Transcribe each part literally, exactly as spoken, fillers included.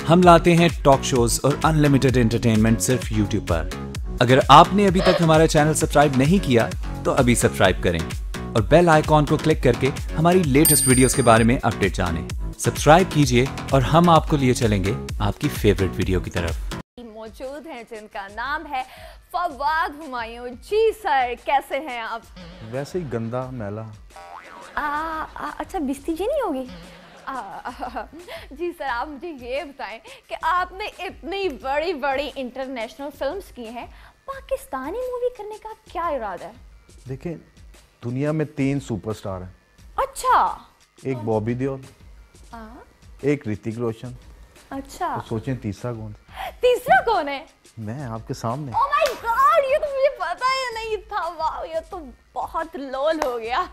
हम लाते हैं टॉक शोज और अनलिमिटेड एंटरटेनमेंट सिर्फ यूट्यूब पर। अगर आपने अभी तक हमारा चैनल सब्सक्राइब नहीं किया तो अभी सब्सक्राइब करें और बेल आइकॉन को क्लिक करके हमारी लेटेस्ट वीडियोस के बारे में अपडेट जानें। सब्सक्राइब कीजिए और हम आपको लिए चलेंगे आपकी फेवरेट वीडियो की तरफ। मौजूद हैं जिनका नाम है फवाद हुमायूं। जी सर, कैसे हैं आप? वैसे ही गंदा मैला। आ, आ, अच्छा बिस्ती जी नहीं होगी? आ, आ, जी सर, आप मुझे ये बताएं कि आपने इतनी बड़ी बड़ी इंटरनेशनल फिल्म्स की हैं, पाकिस्तानी मूवी करने का क्या इरादा है? देखिए, दुनिया में तीन सुपरस्टार हैं। अच्छा। एक बॉबी देओल, एक ऋतिक रोशन। अच्छा, तो सोचें तीसरा कौन? तीसरा कौन है? मैं आपके सामने। ओह माय गॉड, ये तो मुझे पता ही नहीं था। वाह, ये तो बहुत लोल हो गया।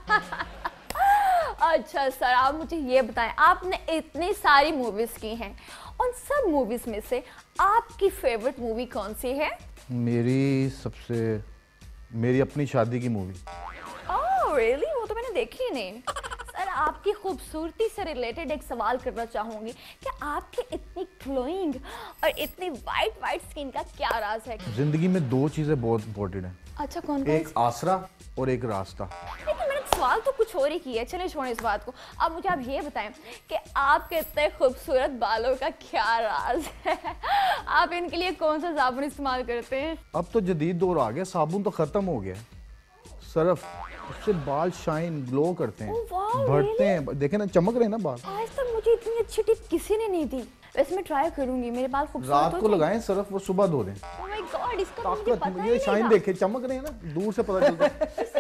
अच्छा सर, आप मुझे ये बताएं, आपने इतनी सारी मूवीज की हैं, उन सब मूवीज में से आपकी फेवरेट मूवी कौन सी है? मेरी सबसे मेरी अपनी शादी की मूवी। Oh really? वो तो मैंने देखी ही नहीं। सर, आपकी खूबसूरती से रिलेटेड एक सवाल करना चाहूंगी कि आपकी इतनी ग्लोइंग और इतनी वाइट वाइट स्किन का क्या राज है? जिंदगी में दो चीजें बहुत इंपॉर्टेंट हैं। अच्छा, कौन कौन? एक आसरा और एक रास्ता। लेकिन मैंने सवाल तो कुछ और ही किया है। चलिए छोड़ें इस बात को। अब मुझे आप ये बताएं कि आपके इतने खूबसूरत बालों का क्या राज है? आप इनके लिए कौन सा साबुन इस्तेमाल करते हैं? अब तो जदीद दौर आ गया, साबुन तो खत्म हो गया। सरफ, उससे बाल शाइन ग्लो करते हैं, बढ़ते हैं। देखे ना, चमक रहे हैं ना बाल। आज तक मुझे इतनी अच्छी टिप किसी ने नहीं दी। वैसे मैं ट्राई करूंगी, मेरे बाल खूबसूरत रात को लगाएं सरफ, वो सुबह धो दें। ओह माय गॉड, इसका तो मुझे पता ही ये शाइन देखे, चमक रहे हैं ना, दूर से पता चलता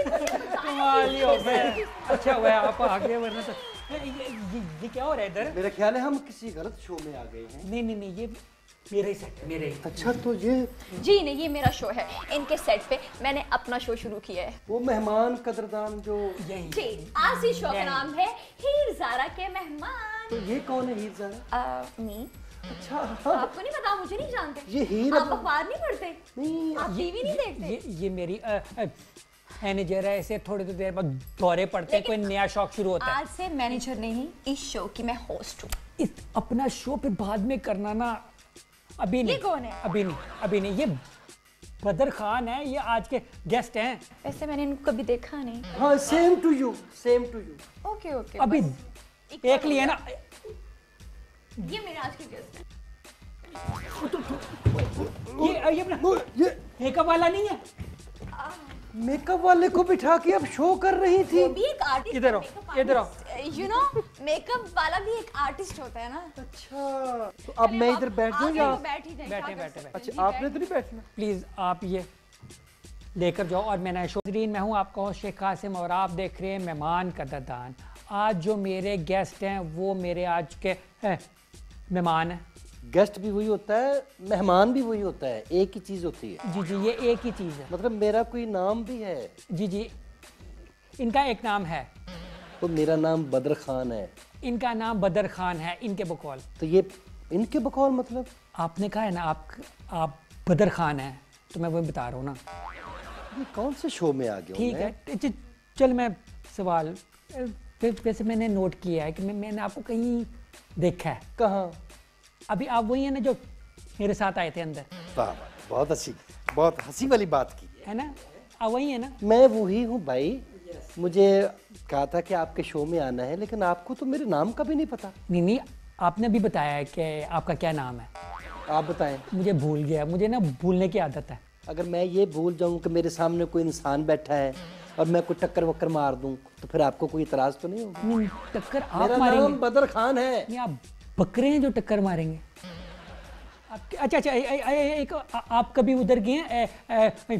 है। अच्छा हुआ आप आ गए, वरना तो ये, ये, ये क्या हो रहा है इधर? मेरा ख्याल है हम किसी गलत शो में आ गए हैं। नहीं नहीं नहीं, ये मेरा ही सेट है, मेरे ही। अच्छा, तो ये जी नहीं, ये मेरा शो है। इनके सेट पे मैंने अपना शो शुरू किया है। वो मेहमान कदरदान जो यही जी, आज इस शो का नाम है हीर ज़ारा के मेहमान। तो ये कौन है हीर ज़ारा? मी। अच्छा, आपको नहीं पता? मुझे नहीं जानते? ये हीर आप अखबार नहीं पढ़ते? नहीं, आप टीवी नहीं देखते? ये ये मेरी मैनेजर है, ऐसे थोड़ी देर बाद दौरे पड़ते हैं, कोई नया शौक शुरू होता है। आज से मैनेजर नहीं, इस शो की मैं होस्ट हूँ। इस अपना शो फिर बाद में करना ना, अभी नहीं। ये कौन है? अभी नहीं, अभी नहीं। ये बदर खान है, ये आज के गेस्ट हैं। वैसे मैंने इनको कभी देखा नहीं। हाँ, same to you, same to you. Okay okay, अभी एक लिए ना। ये मेरे आज के गेस्ट हैं। ये ये अपना ये मेकअप वाला नहीं है? मेकअप वाले को बिठा के अब शो कर रही थी। वो भी एक आर्टिस्ट। इधर आओ, इधर आओ। यू नो, मेकअप वाला भी एक आर्टिस्ट होता है ना। अच्छा, तो अब मैं इधर बैठ जाऊँ या? बैठ ही जाएं, बैठे, क्या कर बैठे, सकते हैं? अच्छा, आपने तो नहीं बैठना। प्लीज आप ये लेकर जाओ और मैं शो। मैं हूँ आपका होस्ट शेख कासिम और आप देख रहे हैं मेहमान कदरदान। आज जो मेरे गेस्ट हैं वो मेरे आज के है, मेहमान हैं। गेस्ट भी वही होता है, मेहमान भी वही होता है, एक ही चीज होती है। जी जी, ये एक ही चीज़ है। मतलब मेरा कोई नाम भी है? जी जी, इनका एक नाम है। तो मेरा नाम बदर खान है। इनका नाम बदर खान है, इनके बकौल। तो ये इनके बकौल मतलब? आपने कहा है ना आप आप बदर खान हैं, तो मैं वही बता रहा हूँ ना। ये कौन से शो में आ गया? ठीक है, च- चल मैं सवाल वैसे मैंने नोट किया है कि मैं मैंने आपको कहीं देखा है। कहाँ? अभी आप वही है ना जो मेरे साथ आए थे अंदर, वाह, बहुत अच्छी, बहुत हंसी वाली बात की है ना? आप वही है ना? मैं वही हूँ भाई। मुझे कहा था कि आपके शो में आना है, लेकिन आपको तो मेरे नाम का भी नहीं पता। नहीं नहीं, आपने अभी बताया है कि आपका क्या नाम है। आप बताएं। मुझे भूल गया, मुझे ना भूलने की आदत है। अगर मैं ये भूल जाऊं कि मेरे सामने कोई इंसान बैठा है और मैं कोई टक्कर वक्कर मार दूं, तो फिर आपको कोई इतराज तो नहीं होगा? नहीं, टक्कर आप मेरा मारेंगे? नाम बदर खान है। नहीं, आप बकरे हैं जो टक्कर मारेंगे। आप, अच्छा अच्छा, ए, ए, ए, एक आ, आप कभी उधर गए हैं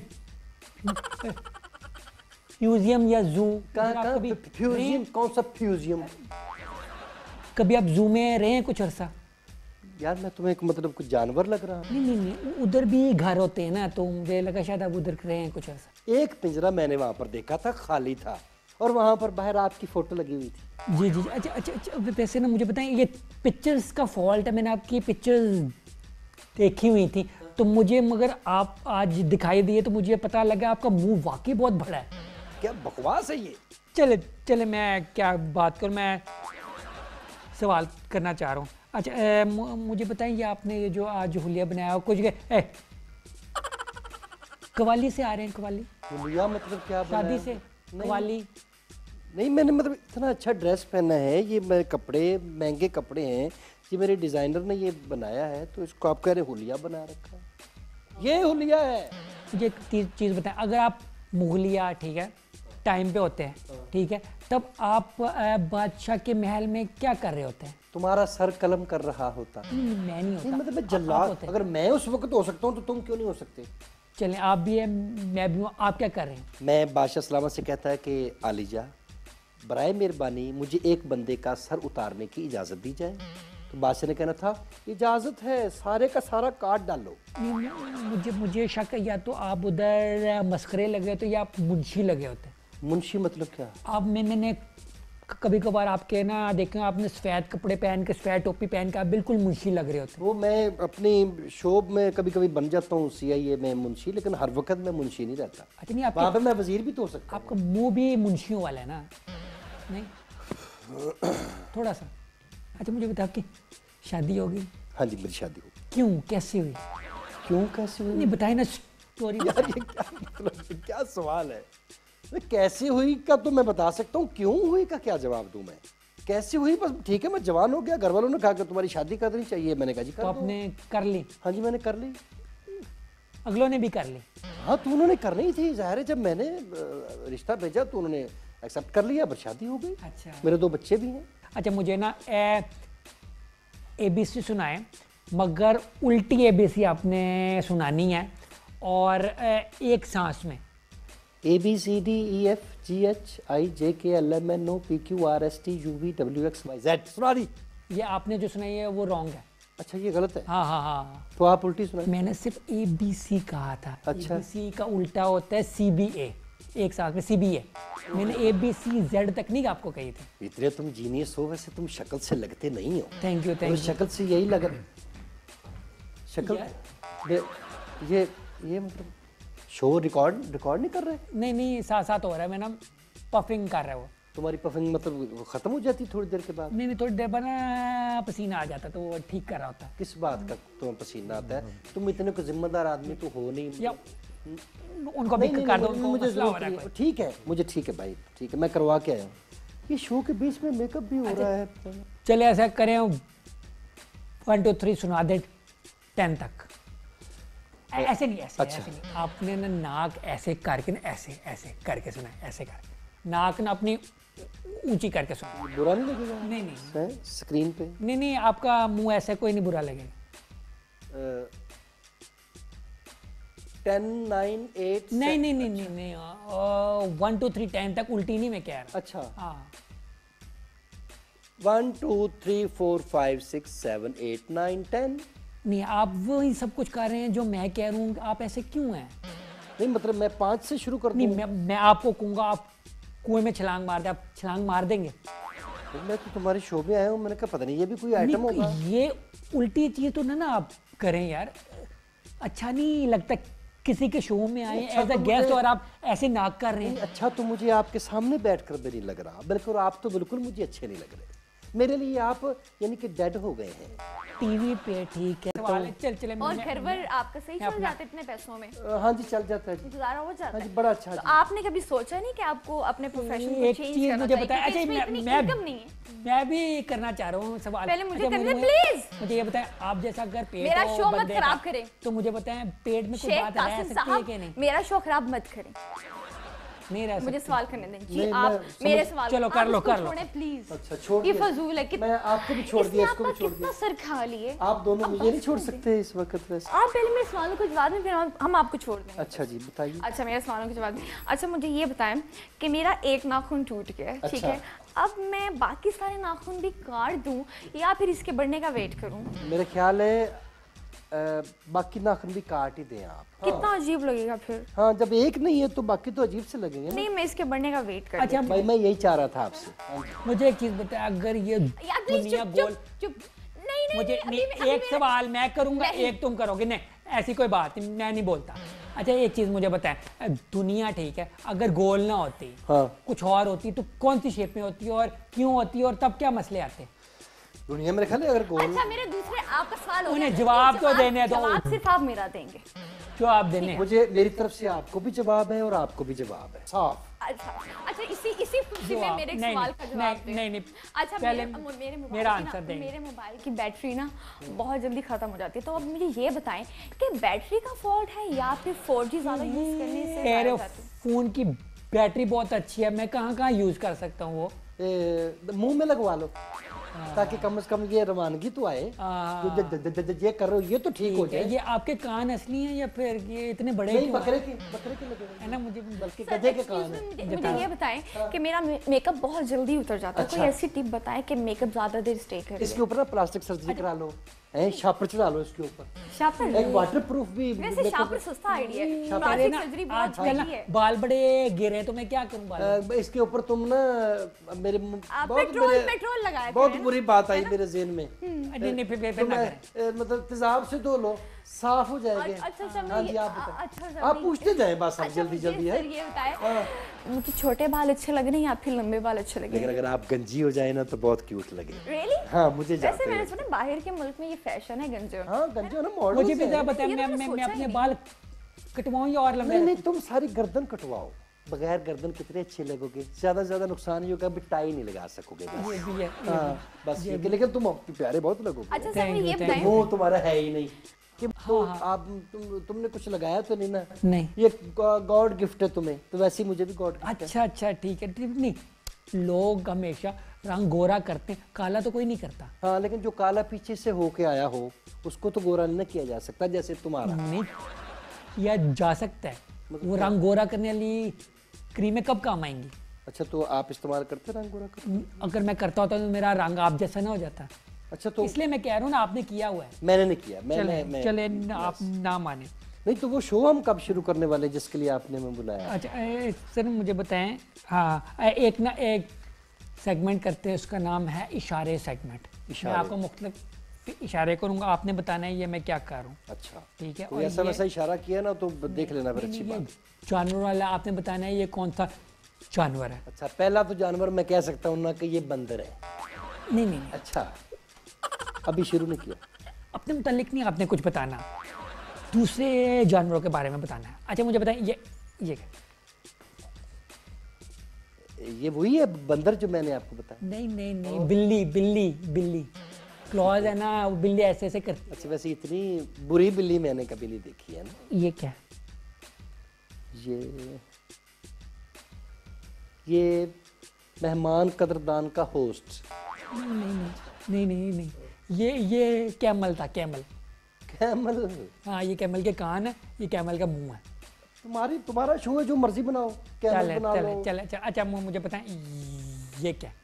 म्यूजियम या जू? कहाँ कहाँ? कभी फ्यूजियम? कौन सा फ्यूजियम? कभी आप जू में रहे हैं कुछ अरसा? यार मैं तुम्हें एक मतलब कुछ जानवर लग रहा हूँ। नहीं नहीं नहीं, उधर भी घर होते हैं ना, तो मुझे लगा शायद आप उधर रहे हैं कुछ अरसा। एक पिंजरा मैंने वहां पर देखा था, खाली था, और वहां पर बाहर आपकी फोटो लगी हुई थी। जी जी, अच्छा अच्छा अच्छा, वैसे ना मुझे बताएं, ये पिक्चर्स का फॉल्ट है। मैंने आपकी पिक्चर्स देखी हुई थी, तो मुझे मगर आप आज दिखाई दिए तो मुझे पता लगा आपका मुंह वाकई बहुत बड़ा है। क्या बकवास है ये? चले चले, मैं क्या बात करूं, मैं सवाल करना चाह रहा हूँ। अच्छा ए, मुझे बताएं ये आपने ये जो आज हुलिया बनाया कुछ ए, कवाली से आ रहे हैं? कवाली हुलिया मतलब क्या? शादी से कवाली? नहीं, मैंने मतलब इतना अच्छा ड्रेस पहना है, ये मेरे कपड़े महंगे कपड़े हैं, ये मेरे डिज़ाइनर ने ये बनाया है, तो इसको आप कह रहे हुलिया बना रखा है? ये हुलिया है। मुझे एक चीज़ बताएं, अगर आप मुगलिया ठीक है टाइम पे होते हैं ठीक है, तब आप बादशाह के महल में क्या कर रहे होते हैं? तुम्हारा सर कलम कर रहा होता। नहीं, मैं नहीं होता। नहीं, मतलब मैं जल्लाद, अगर मैं उस वक्त हो सकता हूँ तो तुम क्यों नहीं हो सकते? चलें, आप भी हैं मैं भी हूँ, आप क्या कर रहे हैं? मैं बादशाह सलामत से कहता है कि आलिजा बराए मेहरबानी मुझे एक बंदे का सर उतारने की इजाज़त दी जाए। तो बादशाह ने कहना था इजाज़त है, सारे का सारा काट डालो। मुझे मुझे शक है या तो आप उधर मस्करे लगे होते या आप मुंशी लगे होते। मुंशी मतलब क्या? आप मैं मैंने कभी कभार आपके ना देखे आपने सफ़ेद कपड़े पहन के सफ़ेद टोपी पहन के आप बिल्कुल मुंशी लग रहे होते। वो मैं अपनी शोब में कभी कभी बन जाता हूँ सी आई ए में मुंशी, लेकिन हर वक्त मैं मुंशी नहीं रहता। अच्छा नहीं, वहाँ पे मैं वजीर भी तो हो सकता हूँ। आपका मुंह भी मुंशियों वाला है ना? नहीं थोड़ा सा। अच्छा मुझे बता आपकी शादी हो गई? हाँ जी मेरी शादी हुई। क्यों, कैसे हुई? क्यों कैसे हुई? नहीं बताए ना स्टोरी। यार ये क्या मतलब क्या सवाल है? कैसे हुई का तो मैं बता सकता हूँ, क्यों हुई का क्या जवाब दूं मैं? कैसे हुई बस ठीक है, मैं जवान हो गया, घर वालों ने कहा कि तुम्हारी शादी करनी चाहिए, मैंने कहा जी कर तो दो। आपने कर ली? हाँ जी मैंने कर ली। अगलों ने भी कर ली? हाँ तो उन्होंने करनी ही थी, जाहिर है जब मैंने रिश्ता भेजा तो उन्होंने एक्सेप्ट कर लिया, पर शादी हो गई। अच्छा मेरे दो बच्चे भी हैं। अच्छा मुझे ना ए बी सी सुनाए, मगर उल्टी ए बी सी आपने सुनानी है और एक सांस में। A B C D E F G H I J K L M N O P Q R S T U V W X Y Z. सुना दी। ये आपने जो सुनाई है वो रॉन्ग है। अच्छा ये गलत है? हाँ हाँ हाँ तो आप उल्टी सुनाइए। मैंने सिर्फ ए बी सी कहा था। अच्छा। ए बी सी का उल्टा होता है सी बी ए, एक साथ में सी बी ए। मैंने ए बी सी जेड तक नहीं आपको कही थी। इतने तुम जीनियस हो, वैसे तुम शक्ल से लगते नहीं हो। Thank you thank you. शक्ल से यही लग शक्ल ये ये ये मतलब शो रिकॉर्ड रिकॉर्ड नहीं कर रहे? नहीं नहीं साथ साथ हो रहा है, मैं ना पफिंग कर रहा है वो। तुम्हारी पफिंग मतलब खत्म हो जाती थोड़ी देर के बाद? नहीं नहीं थोड़ी देर बाद ना पसीना आ जाता तो वो ठीक कर रहा होता है। किस बात का तुम्हें पसीना आता है? तुम इतने को जिम्मेदार आदमी तो हो नहीं। या उनको भी कर दो, उनको मुझे मसला हो रहा है। ठीक है, मुझे ठीक है भाई, ठीक है मैं करवा के आया हूँ। ये शो के बीच में मेकअप भी हो रहा है। चले ऐसा करें वन टू थ्री सुना दे टेन तक। ऐसे नहीं ऐसे, अच्छा। ऐसे नहीं, आपने ना नाक ऐसे करके ना ऐसे ऐसे करके सुना, ऐसे कर नाक ना अपनी ऊंची करके सुना। बुरा नहीं लगेगा? नहीं नहीं स्क्रीन पे नहीं नहीं आपका मुंह ऐसे कोई नहीं बुरा लगेगा। टेन नाइन एट नहीं नहीं नहीं नहीं नहीं वन टू थ्री टेन तक उल्टी नहीं मैं कह रहा। अच्छा हाँ one two three four five six seven eight nine ten. नहीं आप वही सब कुछ कर रहे हैं जो मैं कह रहा हूँ, आप ऐसे क्यों हैं? नहीं मतलब मैं पाँच से शुरू कर दूँ? नहीं मैं मैं आपको कहूँगा आप कुएं में छलांग मार दे, आप छलांग मार देंगे? तो मैं तो तुम्हारे शो में आया हूँ, मैंने कहा पता नहीं ये भी कोई आइटम होगा। ये उल्टी चीज तो ना ना आप करें यार, अच्छा नहीं लगता किसी के शो में आए एज अ गेस्ट और आप ऐसे नाक कर रहे हैं। अच्छा तो मुझे आपके सामने बैठकर भी नहीं लग रहा, बिल्कुल आप तो बिल्कुल मुझे अच्छे नहीं लग रहे। मेरे लिए आप यानी कि डेड हो गए हैं। टीवी पे ठीक है सवाल है, चल चले। और घर पर आपका सही चल जाता है इतने पैसों में? हाँ जी चल जाता है जी, गुजारा हो जाता हाँ जी है। बड़ा अच्छा। तो आपने कभी सोचा नहीं कि आपको अपने प्रोफेशन को एक चेंज चीज करना मुझे चाहिए? बताया। क्योंकि अच्छा इसमें मैं इतनी मैं इनकम नहीं है। मैं भी करना चाह रहा हूँ सवाल। पहले मुझे अच्छा, करने प्लीज। मुझे ये बताएं आप जैसा अगर पेट मेरा हो शो मत बंदे खराब का, करें। तो मुझे बताएं पेट में कोई शेख बात रह कासिम सकती है साहब कि नहीं? मेरा शो खराब मत करें। नहीं रह मुझे सकती। सवाल करने दें जी। नहीं, आप मैं मेरे समझ- सवाल चलो, आप कर लो, इसको कर लो। छोड़ें प्लीज। अच्छा छोड़ ये दिया। फजूल है। मैं आपको भी छोड़ इसने दिया, इसको भी आपका छोड़ कितना दिया। सर खा लिए। आप दोनों अब मुझे नहीं बस छोड़ कर दें। सकते इस वक्त वैसे। आप पहले मेरे सवालों को जवाब दें, फिर हम हम आपको छोड़ देंगे। अच्छा जी बताइए। अच्छा मेरे सवालों के जवाब दें। अच्छा मुझे ये बताएं कि मेरा एक नाखून टूट गया है, ठीक अच्छा। है, अब मैं बाकी सारे नाखून भी काट दूं या फिर इसके बढ़ने का वेट करूं? मेरे ख्याल है आ, बाकी नाखून भी काट ही दें आप। कितना अजीब लगेगा फिर। हाँ जब एक नहीं है तो बाकी तो अजीब से लगेंगे ना। नहीं मैं इसके बढ़ने का वेट कर अच्छा भाई मैं यही चाह रहा था आपसे। मुझे एक चीज बताया, अगर ये यार प्लीज दुनिया चुप गोल चुप चुप। नहीं नहीं मुझे नहीं, नहीं, अभी मैं- अभी एक मेरा- सवाल मैं करूंगा नहीं। एक तुम करोगे, नहीं ऐसी कोई बात नहीं, मैं नहीं बोलता। अच्छा एक चीज मुझे बताएं, दुनिया ठीक है अगर गोल ना होती हाँ कुछ और होती तो कौन सी शेप में होती और क्यों होती और तब क्या मसले आते? दुनिया में ख्याल है अगर गोल। अच्छा मेरे दूसरे आपका सवाल हो उन्हें जवाब तो देने दो। जवाब सिर्फ आप मेरा देंगे। जवाब देने मुझे मेरी तरफ से आपको भी जवाब है और आपको भी जवाब है साफ। अच्छा अच्छा इसी इसी खुशी में मेरे सवाल का जवाब नहीं नहीं नहीं अच्छा पहले मेरे मेरे मेरा मोबाइल आंसर देंगे। मेरे मोबाइल की बैटरी ना बहुत जल्दी खत्म हो जाती है, तो अब मुझे ये बताएं कि बैटरी का फॉल्ट है या फिर फोर जी ज्यादा यूज करने से मेरे फोन की बैटरी बहुत अच्छी है, मैं कहाँ कहाँ यूज कर सकता हूँ वो। मुंह में लगवा लो ताकि कम से कम ये रवानगी तो आए। जो ज, ज, ज, ये कर रहे हो ये तो ठीक हो जाए। ये आपके कान असली हैं या फिर ये इतने बड़े नहीं बकरे के बकरे के लगे है ना? मुझे बल्कि गधे के कान है। मुझे, मुझे ये बताएं कि मेरा मेकअप बहुत जल्दी उतर जाता है, कोई ऐसी टिप बताएं कि मेकअप ज्यादा देर स्टे करे। इसके ऊपर ना प्लास्टिक सर्जरी करा लो, है शापर चढ़ा लो इसके ऊपर। शापर एक वाटरप्रूफ भी। वैसे शापर सस्ता आइडिया है, शापर प्लास्टिक ना सर्जरी बहुत आजकल ना महंगी है। बाल बड़े गिरे तो मैं क्या करूं बाल? अ, इसके ऊपर तुम ना मेरे आप बहुत पेट्रोल मेरे पेट्रोल लगाया बहुत बुरी बात आई मेरे ज़हन में। नहीं नहीं फिर फिर तो ना मैं करें। अ, मतलब तेजाब से धो लो साफ हो जाएंगे। अच्छा अच्छा हाँ मैं जी ये- आप आ- बताएं। अच्छा सर आप मैं- पूछते जाएं बस आप अच्छा, जल्दी मुझे जल्दी है। सर ये बताएं मुझे छोटे बाल अच्छे लग रहे हैं या फिर लंबे बाल अच्छे लगे? लेकिन अगर आप गंजी हो जाए ना तो बहुत क्यूट लगे। रियली? हाँ मुझे वैसे जाते मैंने हैं। सुना बाहर के मुल्क में ये फैशन है गंजे होना। हाँ गंजे हो ना मॉडल मुझे भी जरा बताएं, ये तो मैं मैंने मैं मैं सोचा अपने ही बाल कटवाऊं या और लंबे? नहीं नहीं तुम सारी गर्दन कटवाओ, बगैर गर्दन कितने अच्छे लगोगे। ज्यादा से ज्यादा नुकसान ये होगा भी टाई नहीं लगा सकोगे बस। ये भी है, ये हाँ बस ये लेकिन तुम प्यारे बहुत लगोगे। अच्छा सर Thank मुझे ये you, thank बताएं मुंह तुम्हारा है ही नहीं कि तो आप तुम तुमने कुछ लगाया तो नहीं ना? नहीं। ये गॉड गिफ्ट है तुम्हें, तो वैसे ही मुझे भी गॉड गिफ्ट है। अच्छा अच्छा ठीक है ठीक नहीं, लोग हमेशा रंग गोरा करते हैं, काला तो कोई नहीं करता। हाँ लेकिन जो काला पीछे से होके आया हो उसको तो गोरा नहीं किया जा सकता जैसे तुम्हारा। नहीं या जा सकता है, वो रंग गोरा करने वाली क्रीमें कब काम आएंगी? अच्छा तो आप इस्तेमाल करते रंग गोरा कर? अगर मैं करता होता तो मेरा रंग आप जैसा ना हो जाता। अच्छा तो इसलिए मैं कह रहा हूँ ना, आपने किया हुआ है। मैंने नहीं किया। मैं, चले मैं, मैं, चले न- आप ना माने। नहीं तो वो शो हम कब शुरू करने वाले हैं जिसके लिए आपने हमें बुलाया? अच्छा ए, सर मुझे बताएं, हाँ ए, एक ना एक सेगमेंट करते हैं, उसका नाम है इशारे सेगमेंट। मैं आपको मुख्तलिफ इशारे करूंगा, आपने बताना है ये मैं क्या कर रहा हूँ। अच्छा ठीक है? तो और ऐसा ये- वैसा इशारा किया ना तो देख लेना फिर नहीं, अच्छी ये बात। जानवर वाला आपने बताना है ये कौन सा जानवर है। अच्छा पहला तो जानवर मैं कह सकता हूँ ना कि ये बंदर है। नहीं नहीं नहीं, अच्छा अभी शुरू नहीं किया। अपने मुतालिक नहीं आपने कुछ बताना, दूसरे जानवरों के बारे में बताना है। अच्छा मुझे बताएं ये ये क्या? ये वही है बंदर जो मैंने आपको बताया? नहीं नहीं नहीं, बिल्ली बिल्ली बिल्ली क्लॉज है ना, वो बिल्ली ऐसे ऐसे करती अच्छा वैसे इतनी बुरी बिल्ली मैंने कभी नहीं देखी है ना। है। ये क्या? ये ये मेहमान कदरदान का होस्ट। नहीं नहीं नहीं नहीं नहीं नहीं, ये ये कैमल था, कैमल। कैमल? हाँ ये कैमल के कान है, ये कैमल का मुंह है। तुम्हारी तुम्हारा शो है जो मर्जी बनाओ, कैमल चले बना चले लो। चले चले। अच्छा मु- मुझे बताएं ये क्या?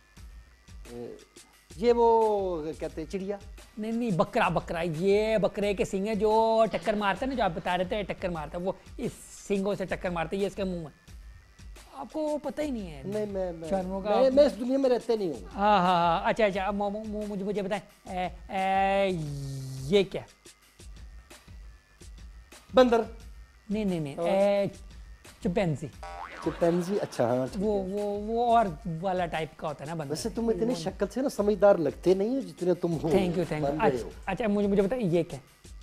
ये वो कहते हैं चिड़िया। नहीं नहीं, बकरा बकरा, ये बकरे के सिंग है जो टक्कर मारता है ना, जो आप बता रहे थे टक्कर मारता है, वो इस सिंगों से टक्कर मारता है, ये इसका मुंह है। आपको पता ही नहीं है नहीं मैं मैं, जानवरों का? मैं, मैं इस दुनिया में रहते नहीं हूँ। हाँ हाँ हाँ, अच्छा अच्छा, अब मु- मु- मुझे मुझे बताएं ए, ए, ये क्या? बंदर? नहीं नहीं नहीं, ए, चिंपैंजी। चिंपैंजी? अच्छा हाँ ठीक वो है। वो वो और वाला टाइप का होता है ना बंदर। वैसे तुम इतनी शक्ल से ना समझदार लगते नहीं हो जितने तुम हो। Thank you thank you. बंदर हो। अच्छा अच्छा, मुझे मुझे बताएं ये क्या?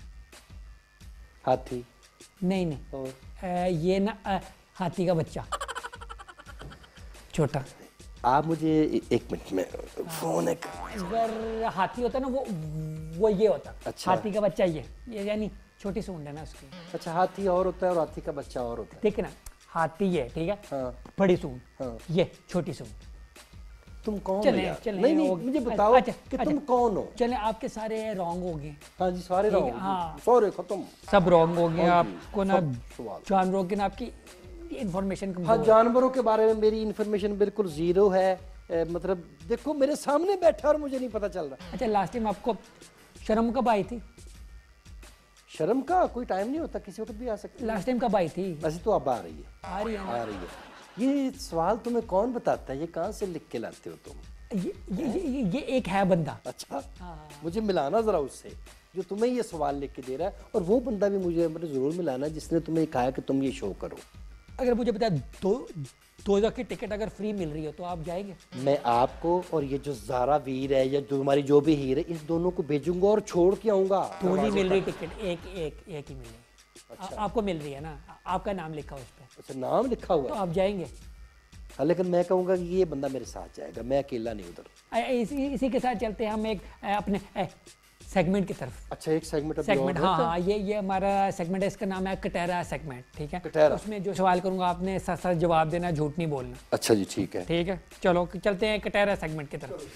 हाथी? नहीं नहीं, और ए, ये ना अ, हाथी का बच्चा, छोटा। आप मुझे ए- एक मिनट में फोन एक। अगर हाथी होता ना वो वो ये होता। अच्छा। हाथी का बच्चा ये ये यानी छोटी सूंड है ना उसकी, अच्छा हाथी और होता है और हाथी का बच्चा और होता है। ठीक है ना? हाथी है, ठीक है, हाँ बड़ी सूंड, हाँ। ये छोटी सूंड। तुम कौन हो चले यार? चले नहीं नहीं वो- मुझे बताओ अच्छा, कि अच्छा, तुम कौन हो? चले आपके सारे रॉन्ग हो गए, हाँ जी सारे ठीक है, रहो। हाँ। सारे खत्म। सब रॉन्ग हो गए। हाँ जी, आपको ना सब सवाल। जानवरों की ना आपकी इंफॉर्मेशन हाँ कमजोर है। जानवरों के बारे में मेरी इन्फॉर्मेशन बिल्कुल जीरो है। ए, मतलब देखो मेरे सामने बैठा और मुझे नहीं पता चल रहा। अच्छा लास्ट टाइम आपको शर्म कब आई थी? शर्म का कोई टाइम नहीं होता, किसी वक्त भी आ सकती है। लास्ट टाइम कब आई थी? वैसे तो अब आ रही है। आ रही है ना? आ रही है। ये सवाल तुम्हें कौन बताता है? ये कहाँ से लिख के लाते हो तुम? ये ये ये, ये एक है बंदा। अच्छा मुझे मिलाना जरा उससे जो तुम्हें ये सवाल लिख के दे रहा है, और वो बंदा भी मुझे मतलब जरूर मिलाना जिसने तुम्हें कहा कि तुम ये शो करो। अगर मुझे बता दो दो की टिकट अगर फ्री मिल रही हो तो आप जाएंगे? मैं आपको और ये जो ज़ारा वीर है या जो हमारी जो भी हीर है, इस दोनों को भेजूंगा और छोड़ के आऊंगा। दो नहीं मिल रही टिकट, एक एक एक ही मिल रही। अच्छा। आपको मिल रही है ना, आपका नाम लिखा उस पर। अच्छा, नाम लिखा हुआ तो आप जाएंगे? हाँ, लेकिन मैं कहूँगा कि ये बंदा मेरे साथ जाएगा, मैं अकेला नहीं उधर। इसी इसी के साथ चलते हैं हम एक अपने सेगमेंट की तरफ। अच्छा, एक सेगमेंट सेगमेंट हाँ हाँ ये ये हमारा सेगमेंट है, इसका नाम है कटहरा सेगमेंट, ठीक है? कटहरा। उसमें जो सवाल करूंगा आपने सच सच जवाब देना, झूठ नहीं बोलना। अच्छा जी, ठीक है। ठीक है, चलो चलते हैं कटहरा सेगमेंट की तरफ।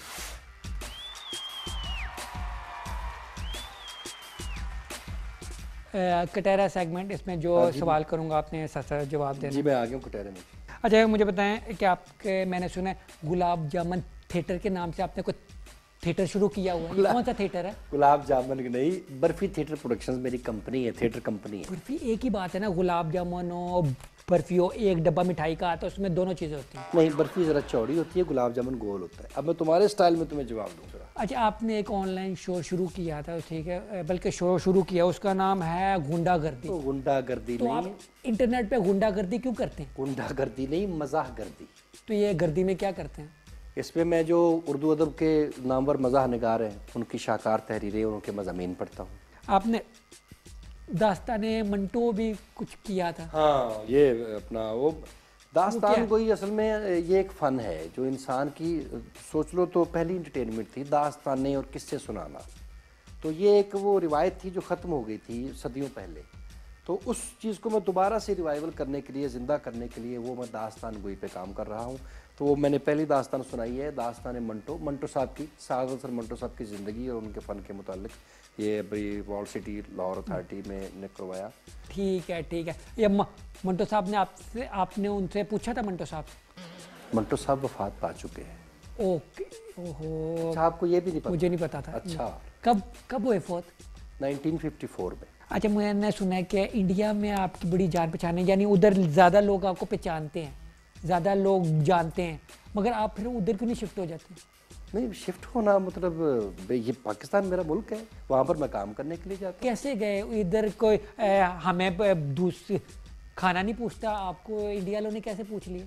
कटहरा सेगमेंट, इसमें जो सवाल करूंगा आपने सच सच जवाब देना। जी, मैं आ गया हूँ कटहरे में। अच्छा, मुझे बताएं कि आपके, मैंने सुना है गुलाब जामुन थिएटर के नाम से आपने कुछ थिएटर शुरू किया हुआ है, कौन सा थिएटर है? गुलाब जामुन नहीं, बर्फी थिएटर प्रोडक्शंस मेरी कंपनी है, थिएटर कंपनी है। बर्फी एक ही बात है ना, गुलाब जामुन हो बर्फी हो, एक डब्बा मिठाई का आता है, उसमें दोनों चीज़ें होती हैं। नहीं, बर्फी ज़रा चौड़ी होती है, गुलाब जामुन गोल होता है। अब मैं तुम्हारे स्टाइल में तुम्हें जवाब दूँ जरा। अच्छा, आपने एक ऑनलाइन शो शुरू किया था, ठीक है, बल्कि शो शुरू किया, उसका नाम है गुंडागर्दी। तो गुंडागर्दी तो नहीं, आप इंटरनेट पे गुंडागर्दी क्यों करते हैं? गुंडागर्दी नहीं, मजाह गर्दी। तो ये गर्दी में क्या करते हैं? इसमें मैं जो उर्दू अदब के नामवर मज़ाह निगार हैं, उनकी शाकार तहरीरें और उनके मज़ामीन पढ़ता हूँ। आपने दास्ताने मंटो भी कुछ किया था? हाँ, ये अपना वो दास्तान कोई असल में ये एक फ़न है जो इंसान की, सोच लो तो पहली इंटरटेनमेंट थी दास्तानें और किस्से सुनाना। तो ये एक वो रिवायत थी जो ख़त्म हो गई थी सदियों पहले। तो उस चीज़ को मैं दोबारा से रिवाइवल करने के लिए, ज़िंदा करने के लिए वो मैं दास्तान गोई पे काम कर रहा हूँ। तो वो मैंने पहली दास्तान सुनाई है, दास्तान मंटो, मंटो साहब की, साद सर मंटो साहब की ज़िंदगी और उनके फ़न के मुतालिक। ये अभी वॉल सिटी लाहौर अथॉरिटी में ने करवाया। ठीक है ठीक है। ये मंटो साहब ने आपसे, आपने उनसे पूछा था मंटो साहब? मंटो साहब वफात पा चुके हैं। ओके, ओहो, साहब को ये भी नहीं पता? मुझे नहीं पता था। अच्छा, कब कब हुए फोत? नाइनटीन फिफ्टी फोर में। अच्छा, मैंने सुना है कि इंडिया में आपकी बड़ी जान पहचान है, यानी उधर ज़्यादा लोग आपको पहचानते हैं, ज़्यादा लोग जानते हैं, मगर आप फिर उधर क्यों नहीं शिफ्ट हो जाते? नहीं, शिफ्ट होना मतलब ये पाकिस्तान मेरा मुल्क है, वहाँ पर मैं काम करने के लिए जाता हूँ। कैसे गए इधर? कोई ए, हमें दूसरी खाना नहीं पूछता, आपको इंडिया वालों ने कैसे पूछ लिया?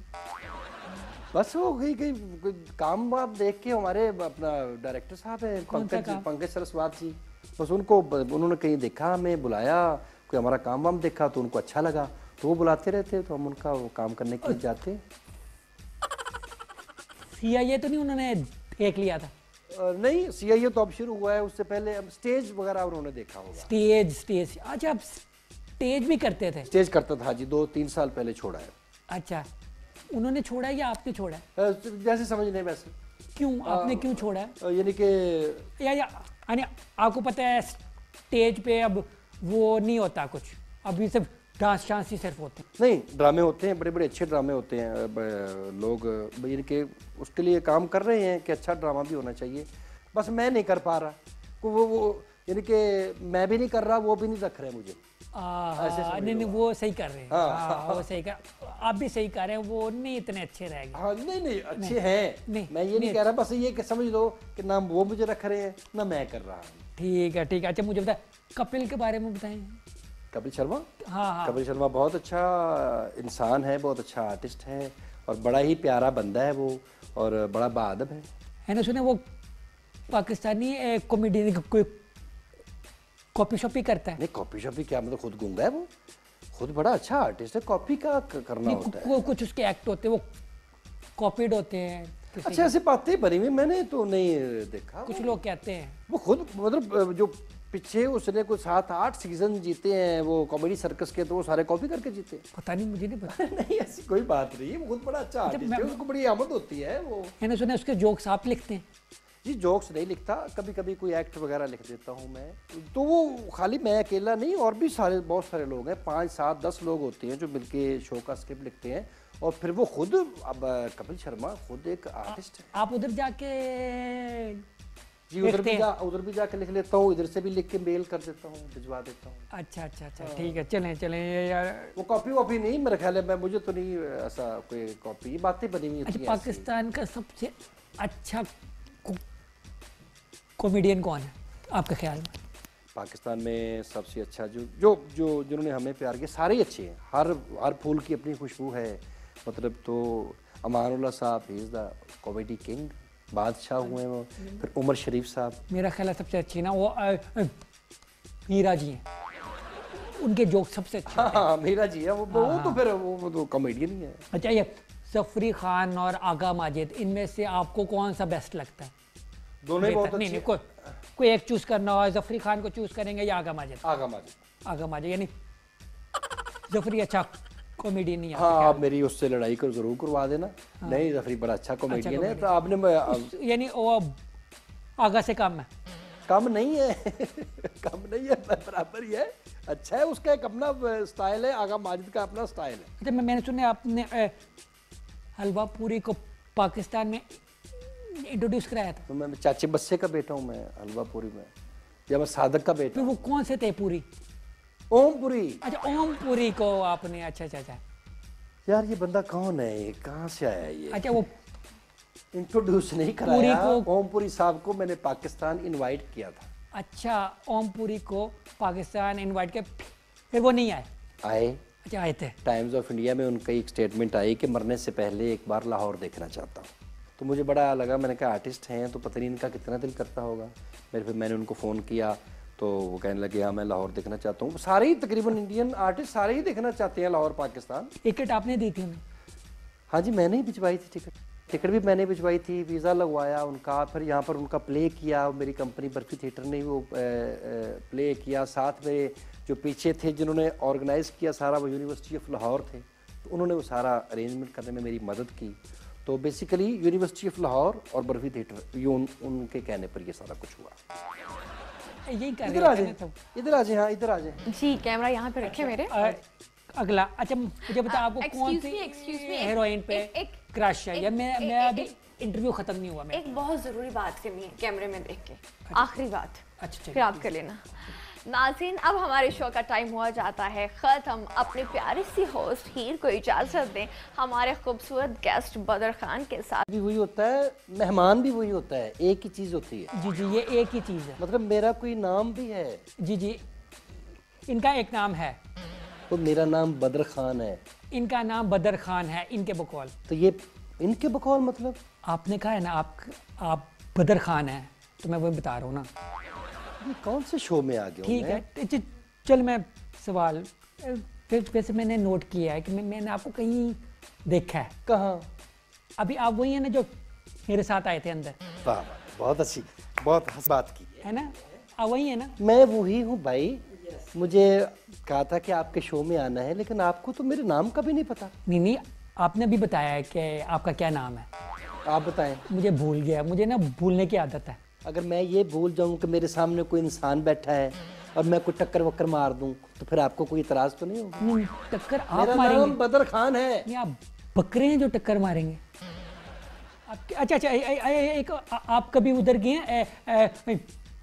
बस वो कहीं कहीं काम आप देख के, हमारे अपना डायरेक्टर साहब हैं पंकज पंकज सरस्वत जी, बस उनको उन्होंने कहीं देखा, हमें बुलाया, कोई हमारा काम वाम देखा तो उनको अच्छा लगा, तो वो बुलाते रहते, तो हम उनका वो काम करने के लिए जाते। सी आई ए तो नहीं उन्होंने देख लिया था? नहीं, सी आई ए तो अब शुरू हुआ है, उससे पहले अब स्टेज वगैरह उन्होंने देखा होगा। स्टेज स्टेज अच्छा, आप स्टेज भी करते थे? स्टेज करता था जी, दो तीन साल पहले छोड़ा है। अच्छा, उन्होंने छोड़ा है या आपने छोड़ा है? जैसे समझ नहीं, वैसे। क्यों आपने क्यों छोड़ा है? यानी कि या या यानी आपको पता है स्टेज पे अब वो नहीं होता कुछ, अभी सिर्फ डांस शांस ही सिर्फ होते हैं। नहीं, ड्रामे होते हैं, बड़े बड़े अच्छे ड्रामे होते हैं, लोग यानी कि उसके लिए काम कर रहे हैं कि अच्छा ड्रामा भी होना चाहिए, बस मैं नहीं कर पा रहा, वो वो यानी कि मैं भी नहीं कर रहा, वो भी नहीं रख रहे मुझे। आ, नहीं नहीं, वो सही कर रहे हैं। हाँ, हाँ, वो सही कर, आप भी सही कर रहे हैं, वो नहीं इतने अच्छे रहेंगे। हाँ, नहीं नहीं, अच्छे हैं, मैं ये नहीं, नहीं कह रहा, बस ये कि समझ लो कि ना वो मुझे रख रहे हैं ना मैं कर रहा हूँ। ठीक है ठीक है। अच्छा, मुझे बताए कपिल के बारे में बताएं। कपिल शर्मा? हाँ हाँ, कपिल शर्मा बहुत अच्छा इंसान है, बहुत अच्छा आर्टिस्ट है और बड़ा ही प्यारा बंदा है वो, और बड़ा बाअदब है। है ना, सुने वो पाकिस्तानी कॉमेडियन कोई कॉपी शॉपी करता है? नहीं, कॉपी शॉपी क्या, मतलब खुद गूंगा है वो, खुद बड़ा अच्छा आर्टिस्ट है, कॉपी का करना होता है। कुछ उसके एक्ट होते हैं वो कॉपीड होते हैं। अच्छा, ऐसी बातें बनी हुई मैंने तो नहीं देखा। कुछ लोग कहते हैं वो खुद, मतलब जो पीछे उसने कुछ सात आठ सीजन जीते हैं वो कॉमेडी सर्कस के, तो वो सारे कॉपी करके जीते। पता नहीं, मुझे नहीं पता। नहीं, ऐसी कोई बात नहीं है, वो खुद बड़ा अच्छा आर्टिस्ट है, उसको बड़ी आमद होती है वो। मैंने सुना उसके जोक्स आप लिखते हैं? जी, जोक्स नहीं लिखता, कभी कभी कोई एक्ट वगैरह लिख देता हूँ मैं, तो वो खाली मैं अकेला नहीं, और भी सारे बहुत सारे लोग हैं, पाँच सात दस लोग होते हैं जो मिलके शो का स्क्रिप्ट लिखते हैं, और फिर वो खुद, अब कपिल शर्मा खुद एक आर्टिस्ट है। आप उधर जाके? जी, उधर भी जा उधर भी जाके लिख लेता हूँ, इधर से भी लिख के मेल कर देता हूँ, भिजवा देता हूँ। अच्छा अच्छा अच्छा, ठीक है, चलें चलें यार। वो कॉपी वॉपी नहीं, मेरे ख्याल है, मैं मुझे तो नहीं ऐसा कोई कॉपी, बातें बनी हुई होती हैं। पाकिस्तान का सबसे अच्छा कॉमेडियन कौन है आपके ख्याल में? पाकिस्तान में सबसे अच्छा जो जो जो जिन्होंने हमें प्यार किया, सारे ही अच्छे हैं, हर हर फूल की अपनी खुशबू है, मतलब तो अमानुल्लाह साहब इज़ द कॉमेडी किंग, बादशाह हुए वो। फिर उमर शरीफ साहब, मेरा ख्याल है सबसे अच्छी ना वो अ, अ, मीरा जी हैं, उनके जोक सबसे अच्छे। हाँ हाँ मीरा जी है वो, वो तो फिर वो, वो तो कॉमेडियन ही है। अच्छा, ये जफरी खान और आगा माजिद, इनमें से आपको कौन सा बेस्ट लगता है? दोनों ही बहुत नहीं अच्छे। नहीं, कोई कोई एक चूज करना हो, जफरी खान को चूज करेंगे या आगा माजिद? आगा माजिद। आगा माजिद, यानी जफरी अच्छा कॉमेडियन नहीं है? हाँ, आप मेरी उससे लड़ाई कर जरूर करवा देना। हाँ। नहीं, जफरी बड़ा अच्छा कॉमेडियन है, तो आपने यानी वो आगा से कम है? कम नहीं है कम नहीं है, बराबर ही है, अच्छा है। उसका एक अपना स्टाइल है, आगा माजिद का अपना स्टाइल है। अच्छा, मैं मैंने सुना आपने ए, हलवा पूरी को पाकिस्तान में इंट्रोड्यूस कराया था। तो मैं चाचे बस्से का बेटा हूँ, मैं हलवा पूरी में, या मैं सादक का बेटा। फिर वो कौन से थे पूरी? ओम पुरी। अच्छा, ओम पुरी को आपने, अच्छा अच्छा अच्छा। यार ये बंदा कौन है, ये कहाँ से आया ये? अच्छा, वो इंट्रोड्यूस नहीं कराया को... ओम पुरी साहब को मैंने पाकिस्तान इनवाइट किया था। अच्छा, ओम पुरी को पाकिस्तान इनवाइट किया, फिर वो नहीं आए? आए। अच्छा, आए थे। टाइम्स ऑफ इंडिया में उनका एक स्टेटमेंट आई कि मरने से पहले एक बार लाहौर देखना चाहता हूँ। तो मुझे बड़ा लगा, मैंने कहा आर्टिस्ट हैं तो पता नहीं इनका कितना दिल करता होगा। मेरे फिर मैंने उनको फ़ोन किया तो वो कहने लगे हाँ मैं लाहौर देखना चाहता हूँ। सारे ही तकरीबन इंडियन आर्टिस्ट सारे ही देखना चाहते हैं लाहौर पाकिस्तान। टिकट आपने दी थी उन्हें? हाँ जी, मैंने ही भिजवाई थी टिकट। टिकट भी मैंने भिजवाई थी, वीज़ा लगवाया उनका, फिर यहाँ पर उनका प्ले किया। मेरी कंपनी बर्फी थिएटर ने वो प्ले किया। साथ में जो पीछे थे जिन्होंने ऑर्गेनाइज़ किया सारा, वो यूनिवर्सिटी ऑफ लाहौर थे, तो उन्होंने वो सारा अरेंजमेंट करने में मेरी मदद की। तो बेसिकली यूनिवर्सिटी ऑफ लाहौर और बर्फी थिएटर, ये उन, उनके कहने पर ये सारा कुछ हुआ। यही कर इधर आ जाए, इधर आ जाए, हाँ इधर आ जाए जी। कैमरा यहाँ पे रखे मेरे। अगला, अच्छा मुझे बता, आपको कौन सी हीरोइन पे क्रश है? या मैं मैं अभी इंटरव्यू खत्म नहीं हुआ, मैं एक बहुत ज़रूरी बात करनी है कैमरे में देख के, आखिरी बात। अच्छा, फिर आप कर लेना। नाज़रीन, अब हमारे शो का टाइम हुआ जाता है ख़त्म। अपनी प्यारी सी होस्ट हीर को इजाज़त दें हमारे खूबसूरत गेस्ट बदर खान के साथ। भी वही होता है, मेहमान भी वही होता है, एक ही चीज़ होती है। जी जी, ये एक ही चीज़ है। मतलब मेरा कोई नाम भी है? जी जी, इनका एक नाम है। तो मेरा नाम बदर खान है। इनका नाम बदर खान है, इनके बकौल। तो ये इनके बकौल मतलब? आपने कहा है ना आप आप बदर खान हैं, तो मैं वही बता रहा हूँ ना। ये कौन से शो में आ गया? ठीक है, चल मैं सवाल, फिर वैसे मैंने नोट किया है कि मैं, मैंने आपको कहीं देखा है। कहाँ? अभी आप वही है ना जो मेरे साथ आए थे अंदर? वाह, बहुत अच्छी, बहुत हंस बात की है ना, आप वही है ना? मैं वही हूँ भाई। मुझे कहा था कि आपके शो में आना है, लेकिन आपको तो मेरे नाम का भी नहीं पता। नहीं नहीं, आपने भी बताया है कि आपका क्या नाम है। आप बताएं। मुझे भूल गया, मुझे ना भूलने की आदत है। अगर मैं ये भूल जाऊं कि मेरे सामने कोई इंसान बैठा है और मैं कोई टक्कर वक्कर मार दूं, तो फिर आपको कोई इतराज तो नहीं होगा? नहीं, टक्कर आप मेरा मारेंगे? नाम बदर खान है। नहीं, आप बकरे हैं जो टक्कर मारेंगे। आप, अच्छा अच्छा, एक आप कभी उधर गए हैं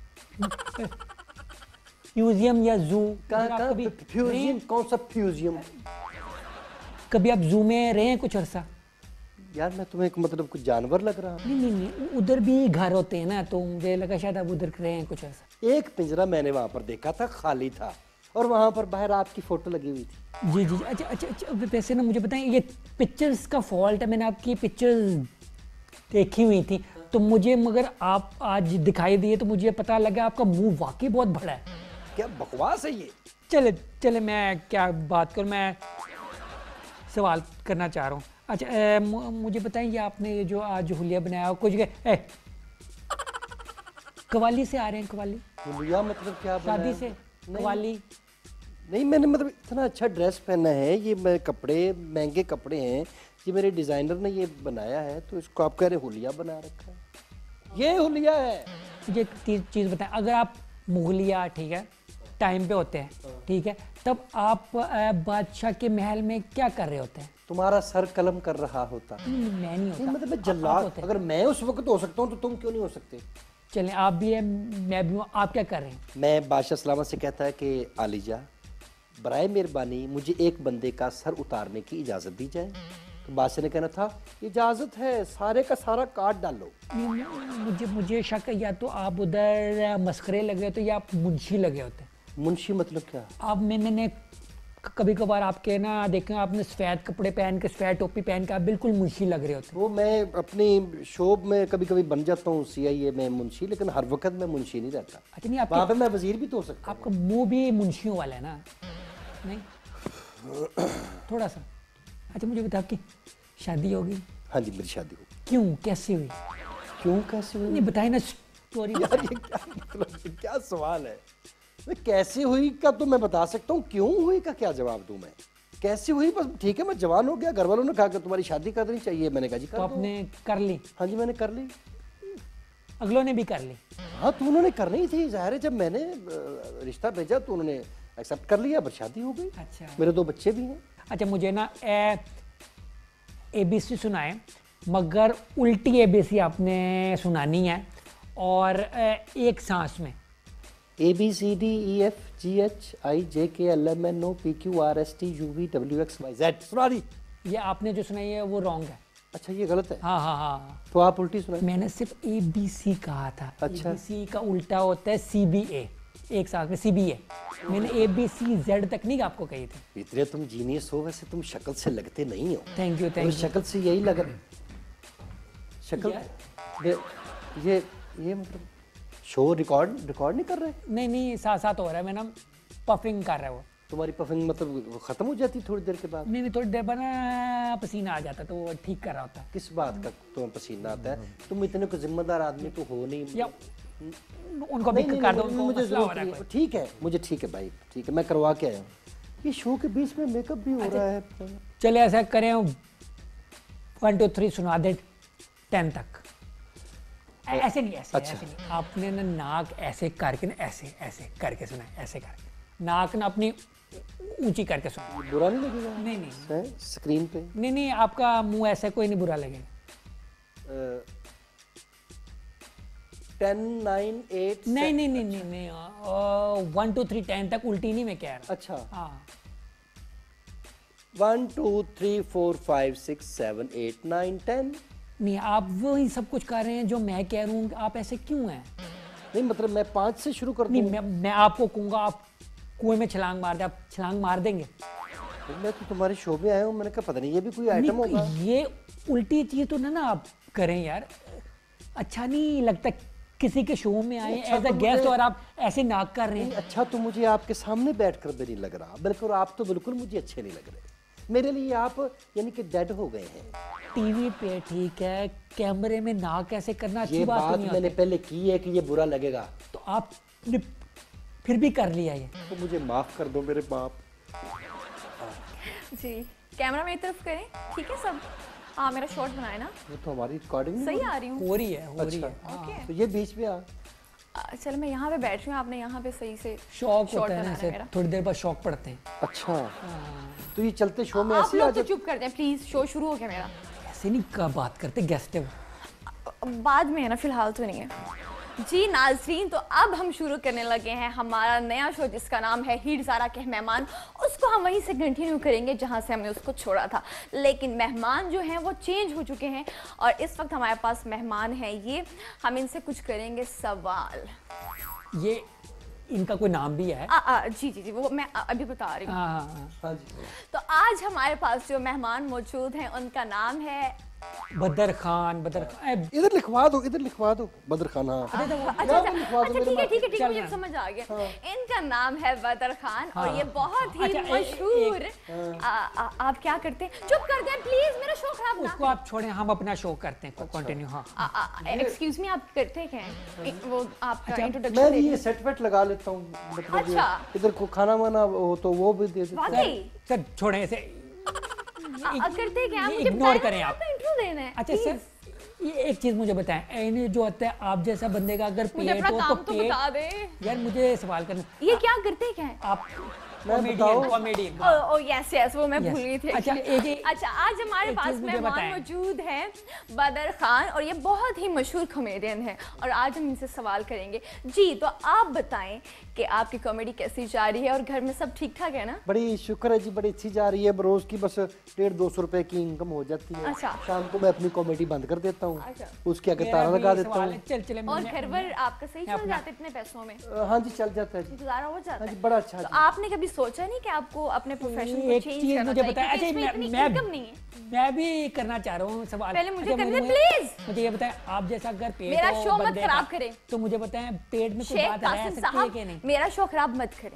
म्यूजियम या जू? फ्यूजियम? कौन सा फ्यूजियम? कभी आप जू में रहे हैं कुछ अरसा? यार मैं तुम्हें मतलब कुछ जानवर लग रहा हूँ। नहीं नहीं नहीं, उधर भी घर होते हैं ना, तो मुझे लगा शायद आप उधर रहे हैं कुछ अरसा। एक पिंजरा मैंने वहाँ पर देखा था, खाली था, और वहाँ पर बाहर आपकी फोटो लगी हुई थी। जी जी, अच्छा अच्छा अच्छा। वैसे ना मुझे बताएं, ये पिक्चर्स का फॉल्ट है, मैंने आपकी पिक्चर्स देखी हुई थी, तो मुझे मगर आप आज दिखाई दिए तो मुझे पता लगा आपका मुंह वाकई बहुत बड़ा है। क्या बकवास है ये? चले चले मैं क्या बात करूँ, मैं सवाल करना चाह रहा हूँ। अच्छा, ए, मुझे बताइए, आपने ये जो आज हुलिया बनाया कुछ ए, कवाली से आ रहे हैं? कवाली हुलिया मतलब क्या? शादी से कवाली? नहीं, मैंने मतलब इतना अच्छा ड्रेस पहना है, ये मेरे कपड़े महंगे कपड़े हैं, ये मेरे डिज़ाइनर ने ये बनाया है, तो इसको आप कह रहे हुलिया बना रखा है? ये हुलिया है। मुझे एक चीज़ बताएं, अगर आप मुगलिया ठीक है टाइम पे होते हैं, ठीक है, तब आप बादशाह के महल में क्या कर रहे होते हैं? तुम्हारा सर कलम कर रहा होता। नहीं, मैं नहीं होता। नहीं, मतलब मैं जल्लाद। अगर मैं उस वक्त हो सकता हूँ तो तुम क्यों नहीं हो सकते? चलें, आप भी हैं, मैं भी हूँ, आप क्या कर रहे हैं? मैं बादशाह सलामत से कहता है कि आलिजा, बराए मेहरबानी मुझे एक बंदे का सर उतारने की इजाज़त दी जाए। तो बादशाह ने कहना था इजाज़त है, सारे का सारा काट डालो। मुझे मुझे शक है, या तो आप उधर मस्खरे लगे होते या आप मुंशी लगे होते। मुंशी मतलब क्या? आप मैं मैंने कभी कभार आपके ना देखें आपने सफ़ेद कपड़े पहन के सफ़ेद टोपी पहन के आप बिल्कुल मुंशी लग रहे होते। वो मैं अपनी शो में कभी कभी बन जाता हूँ सी आई ए में मुंशी, लेकिन हर वक्त मैं मुंशी नहीं रहता। अच्छा नहीं, वहाँ पे मैं वजीर भी तो हो सकता हूँ। आपका मुंह भी मुंशियों वाला है ना? नहीं थोड़ा सा। अच्छा मुझे बता, आपकी शादी होगी? हाँ जी मेरी शादी हुई। क्यों, कैसे हुई? क्यों कैसे हुई? नहीं बताए ना स्टोरी। यार ये क्या मतलब क्या सवाल है? कैसे हुई का तो मैं बता सकता हूँ, क्यों हुई का क्या जवाब दूं मैं? कैसे हुई बस ठीक है, मैं जवान हो गया, घर वालों ने कहा कि तुम्हारी शादी करनी चाहिए, मैंने कहा जी कर तो दो। आपने कर ली? हाँ जी मैंने कर ली। अगलों ने भी कर ली? हाँ तो उन्होंने करनी थी, जाहिर है जब मैंने रिश्ता भेजा तो उन्होंने एक्सेप्ट कर लिया, बस शादी हो गई। अच्छा मेरे दो बच्चे भी हैं। अच्छा मुझे ना ए ए बी सी सुनाए, मगर उल्टी ए बी सी आपने सुनानी है और एक सांस में। A B C D E F G H I J K L M N O P Q R S T U V W X Y Z. सुना दी? ये आपने जो सुनाई है वो रॉन्ग है। अच्छा ये गलत है? हाँ हाँ हाँ तो आप उल्टी सुनाइए। मैंने सिर्फ ए बी सी कहा था। अच्छा। ए बी सी का उल्टा होता है सी बी ए, एक साथ में सी बी ए। मैंने ए बी सी जेड तक नहीं आपको कही थी। इतने तुम जीनियस हो, वैसे तुम शक्ल से लगते नहीं हो। Thank you thank you. शक्ल से यही लग रहा शक्ल ये ये ये मतलब शो रिकॉर्ड रिकॉर्ड नहीं कर रहे? नहीं नहीं साथ साथ हो रहा है, मैं ना पफिंग कर रहा है वो। तुम्हारी पफिंग मतलब खत्म हो जाती थोड़ी देर के बाद? नहीं नहीं थोड़ी देर बाद ना पसीना आ जाता तो वो ठीक कर रहा होता। किस बात का तुम्हें पसीना आता है? तुम इतने को जिम्मेदार आदमी तो हो नहीं। या उनको भी कर दो, उनको मुझे मसला हो रहा है जरूरत कोई। ठीक है, मुझे ठीक है भाई, ठीक है मैं करवा के आया हूँ। ये शो के बीच में मेकअप भी हो रहा है। चले ऐसा करें, वन टू थ्री सुना दे टेन तक। ऐसे नहीं ऐसे अच्छा। ऐसे नहीं, आपने ना नाक ऐसे करके ना ऐसे ऐसे करके सुना, ऐसे करके नाक ना अपनी ऊंची करके सुना। बुरा नहीं लगेगा? नहीं नहीं स्क्रीन पे? नहीं नहीं आपका मुंह ऐसा कोई नहीं बुरा लगेगा। टेन नाइन एट नहीं नहीं नहीं नहीं नहीं वन टू थ्री टेन तक उल्टी नहीं मैं कह रहा। अच्छा हाँ one two three four five six seven eight nine ten. नहीं आप वही सब कुछ कर रहे हैं जो मैं कह रहा हूँ, आप ऐसे क्यों हैं? नहीं मतलब मैं पाँच से शुरू कर नहीं दूं? मैं मैं आपको कहूँगा आप कुएं में छलांग मार दे, आप छलांग मार देंगे? मैं तो तुम्हारे शो में आया हूँ, मैंने कहा पता नहीं ये भी कोई आइटम होगा। ये उल्टी चीज तो ना ना आप करें यार, अच्छा नहीं लगता किसी के शो में आए अच्छा एज अ तो गेस्ट मुझे- और आप ऐसे नाक कर रहे हैं। अच्छा तो मुझे आपके सामने बैठकर भी नहीं लग रहा, बिल्कुल आप तो बिल्कुल मुझे अच्छे नहीं लग रहे। मेरे लिए आप यानी कि डेड हो गए हैं। टीवी पे ठीक है, कैमरे में नाक ऐसे करना अच्छी ये बात बात नहीं मैंने होती। पहले की है कि ये बुरा लगेगा, तो आपने फिर भी कर लिया ये। तो मुझे माफ कर दो मेरे बाप। जी कैमरा मेरी तरफ करें, ठीक है सब? हाँ मेरा शॉट बनाए ना, ये तो हमारी रिकॉर्डिंग सही आ रही हूँ? हो रही है हो रही है। ओके तो ये बीच में आ। आ, चलो मैं यहाँ पे बैठ रही हूँ, आपने यहाँ पे सही से शौक शॉट होता है ना बनाना ऐसे, मेरा। थोड़ी देर बाद शौक पड़ते हैं। अच्छा तो ये चलते शो में आप ऐसे आ लोग तो जाते? चुप कर जाए प्लीज, शो शुरू हो गया मेरा। ऐसे नहीं का बात करते, गेस्ट है वो। बाद में है ना, फिलहाल तो नहीं है। जी नाज़रीन, तो अब हम शुरू करने लगे हैं हमारा नया शो जिसका नाम है हीर ज़ारा के मेहमान। उसको हम वहीं से कंटिन्यू करेंगे जहां से हमने उसको छोड़ा था, लेकिन मेहमान जो हैं वो चेंज हो चुके हैं और इस वक्त हमारे पास मेहमान हैं ये। हम इनसे कुछ करेंगे सवाल। ये इनका कोई नाम भी है? आ, आ, जी जी जी वो मैं अभी बता रही हूँ। हाँ हाँ हाँ। हाँ जी। तो आज हमारे पास जो मेहमान मौजूद हैं उनका नाम है बदर खान। बदर खान इधर लिखवा दो, इधर लिखवा दो बदर खान। हाँ अच्छा अच्छा नाम भी लिखवा दो अच्छा मेरे ठीक है बाप ठीक है ठीक है चल मुझे रहा है। समझ आ गया। इनका नाम है बदर खान और हाँ। ये बहुत ही अच्छा, ए- ए- मशहूर। आ- आ- आप क्या करते हैं? चुप कर दें प्लीज, मेरा शो खराब ना उसको आप छोड़ें, हम अपना शो करते हैं कंटिन्यू। हाँ एक्सक्यूज मी, आप करते क्या हैं? एक वो आपका मैं इंट्रोडक्शन भी ये सेट वेट लगा लेता हूँ, मतलब ये अच्छा। इधर को खाना वाना हो तो वो भी दे देता हूँ। वाकई सर छोड़ें ऐसे, आ- करते क्या? ये मुझे इग्नोर बताएं, करें आप। आपका इंट्रो देना है। अच्छा please। सर ये एक चीज मुझे बताएं, इन्हें जो होता है आप जैसा बंदे का अगर मुझे पेट अपना हो तो काम तो पेट, बता दे। यार मुझे सवाल करना, ये क्या करते क्या है? आप मैं कॉमेडियन बताऊं? कॉमेडियन ओ यस यस वो मैं Yes. भूल गई थी अच्छा, actually। एक- एक- अच्छा आज हमारे एक पास चीज़ मुझे मेहमान बताएं। मौजूद हैं बदर खान और ये बहुत ही मशहूर कॉमेडियन है और आज हम इनसे सवाल करेंगे। जी तो आप बताएं कि आपकी कॉमेडी कैसी जा रही है और घर में सब ठीक ठाक है ना? बड़ी शुक्र है जी, बड़ी अच्छी जा रही है। रोज की बस डेढ़ दो सौ रुपए की इनकम हो जाती है। अच्छा। शाम को मैं अपनी कॉमेडी बंद कर देता हूँ, अच्छा। उसके आगे मेरा ताला भी लगा देता सवाल हूँ। है, चल चले और मैं- घर भर आपका सही चल अपना- जाता है इतने पैसों में? हाँ जी चल जाता है जी। गुजारा हो जाता हाँ जी है? बड़ा अच्छा तो जी। आपने कभी सोचा नहीं कि आपको अपने प्रोफेशन को एक चेंज चीज करना मुझे चाहिए? बताया, क्योंकि अच्छा इसमें मैं इतनी मैं इनकम नहीं है। मैं भी करना चाह रहा हूँ सवाल। पहले मुझे अच्छा, करने मुझे- प्लीज। मुझे ये बताएं, आप जैसा अगर पेट मेरा हो शो मत बंदे खराब का, करें। तो मुझे बताएं पेट में कोई शेख बात रह कासिम सकती है साहब, कि नहीं? मेरा शो खराब मत करें,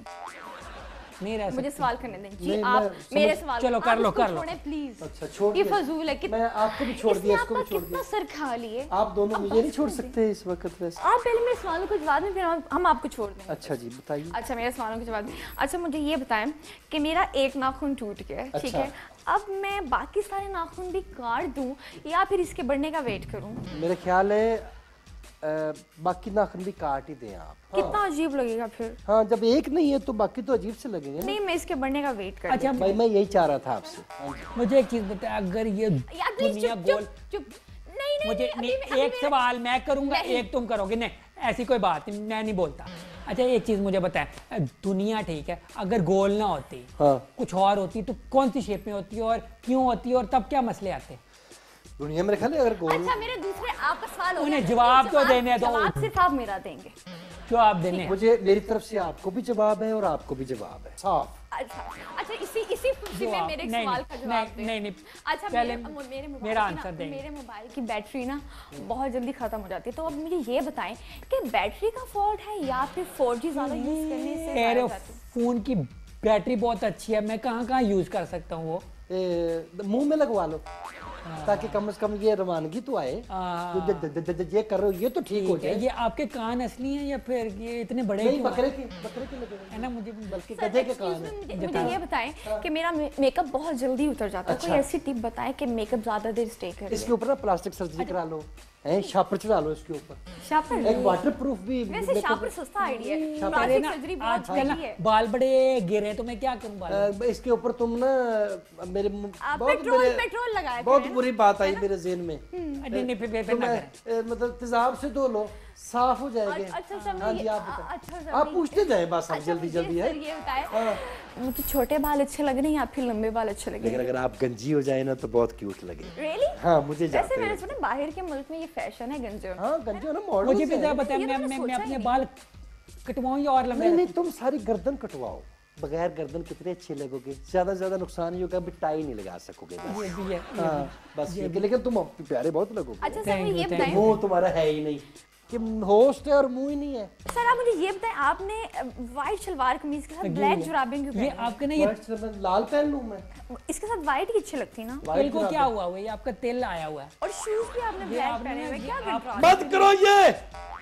नहीं रह मुझे सकती। सवाल करने दें जी। नहीं, आप मैं मेरे समझ- सवाल चलो, कर लो, कर लो। प्लीज। अच्छा, छोड़ ये दिया। फजूल है कि मैं आपको भी छोड़ दिया, इसको भी छोड़ कितना दिया। सर खा लिए आप दोनों अब मुझे नहीं बस छोड़ कर दें। सकते इस वक्त वैसे। आप पहले मेरे सवालों को जवाब दें, फिर हम हम आपको छोड़ दें। अच्छा जी, बताइए। अच्छा, मेरे सवालों के जवाब। अच्छा, मुझे ये बताएं कि मेरा एक नाखून टूट गया है, ठीक अच्छा। है, अब मैं बाकी सारे नाखून भी काट दूं या फिर इसके बढ़ने का वेट करूं? मेरे ख्याल है अ, बाकी नाखून भी काट ही दें आप। कितना अजीब लगेगा फिर। हाँ, जब एक नहीं है तो बाकी तो अजीब से लगेंगे ना। नहीं, मैं इसके बढ़ने का वेट कर अच्छा, भाई मैं यही चाह रहा था आपसे। हाँ जी। मुझे एक चीज बताया, अगर ये यार प्लीज दुनिया चुप गोल, चुप चुप। नहीं नहीं मुझे नहीं, नहीं, अभी मैं- अभी एक मेरा- सवाल मैं करूंगा, नहीं। एक तुम करोगे, नहीं ऐसी कोई बात नहीं, मैं नहीं बोलता। अच्छा, एक चीज मुझे बताए, दुनिया ठीक है, अगर गोल ना होती, हाँ। कुछ और होती, तो कौन सी शेप में होती और क्यों होती और तब क्या मसले आते? दुनिया मेरे ख्याल है अगर गोल। अच्छा, मेरे दूसरे आपका सवाल हो गया। उन्हें जवाब तो देने दो। जवाब सिर्फ आप मेरा देंगे। जो आप देने मुझे मेरी तरफ से आपको भी जवाब है और आपको भी जवाब है, साफ। अच्छा अच्छा, इसी इसी खुशी में जवाब- मेरे एक नहीं, सवाल का नहीं, जवाब नहीं, दें। नहीं, नहीं। अच्छा, पहले मेरे मेरे मोबाइल मेरा की ना- आंसर देंगे। मेरे मोबाइल की बैटरी ना बहुत जल्दी खत्म हो जाती है, तो अब मुझे ये बताएं कि बैटरी का फॉल्ट है या फिर फोर जी ज्यादा यूज करने से मेरे हो जाती है? फोन की बैटरी बहुत अच्छी है, मैं कहाँ कहाँ यूज कर सकता हूँ वो। ए, मुंह में लगवा लो ताकि कम से कम ये रवानगी तो आए। हाँ। तो ज- ज- ज- ज- ये कर रहे हो ये तो ठीक हो ठीक है, जाए। ये आपके कान असली हैं या फिर ये इतने बड़े नहीं, क्यों हैं? बकरे के बकरे के लगे है ना, मुझे बल्कि सर, गधे के excuse कान me, है। मुझे, मुझे ये बताएं कि मेरा मे- मेकअप बहुत जल्दी उतर जाता है, कोई अच्छा। ऐसी टिप बताएं कि मेकअप ज्यादा देर स्टे करे। इसके ऊपर ना प्लास्टिक सर्जरी करा लो, हैं शापर चढ़ा लो इसके ऊपर, शापर एक वाटर प्रूफ भी। वैसे makeup- शापर सस्ता आइडिया है, पहले प्लास्टिक ना सर्जरी बहुत आजकल ना महंगी है। बाल बड़े गिरे, तो मैं क्या करूँ बाल? अ, इसके ऊपर तुम ना मेरे मुंह- आप बहुत पेट्रोल मेरे- पेट्रोल लगाया बहुत करें ना। बुरी बात आई मेरे ज़हन में। नहीं नहीं, फिर फिर- तो फिर ना मैं करें। अ, मतलब तेजाब से धो लो, साफ हो जाएंगे। अच्छा अच्छा, हाँ मैं जी, ये- आप आ- बताएं। अच्छा सर, आप मैं- पूछते जाए बस, आप अच्छा, जल्दी मुझे जल्दी है। सर ये बताएं, हाँ। मुझे छोटे बाल अच्छे लग रहे हैं या फिर लंबे बाल अच्छे लग रहे लेकिन हैं? अगर आप गंजी हो जाए ना तो बहुत क्यूट लगे। रियली? हाँ, मुझे वैसे जाते मैंने हैं। सुना बाहर के मुल्क में ये फैशन है गंजे होना। हाँ, गंजे हो ना, मॉडल मुझे भी जरा बताया, ये तो मैं मैंने मैं सोचा मैं ही अपने नहीं। बाल कटवाऊं या और लंबे नहीं नहीं, रखूं? तुम सारी गर्दन कटवाओ, बगैर गर्दन कितने अच्छे लगोगे। ज्यादा से ज्यादा नुकसान ये होगा, अभी टाई नहीं लगा सकोगे बस। ये भी है, ये हाँ, बस ये, लेकिन तुम प्यारे बहुत लगोगे। अच्छा सर, Thank मुझे you, ये thank बताएं, मुंह तुम्हारा है ही नहीं कि होस्ट है और मुंह ही नहीं है। सर आप मुझे ये बताएं, आपने व्हाइट शलवार कमीज के साथ ब्लैक जुराबें क्यों ये पहनी? आपके ना ये व्हाइट से मैं लाल पहन लूं मैं? इसके साथ व्हाइट की अच्छी लगती ना। तेल को क्या हुआ हुआ है? ये आपका तेल आया हुआ है। और शूज भी आपने ब्लैक आपने पहने हुए, ये क्या आप- कंट्रास्ट। मत करो ये।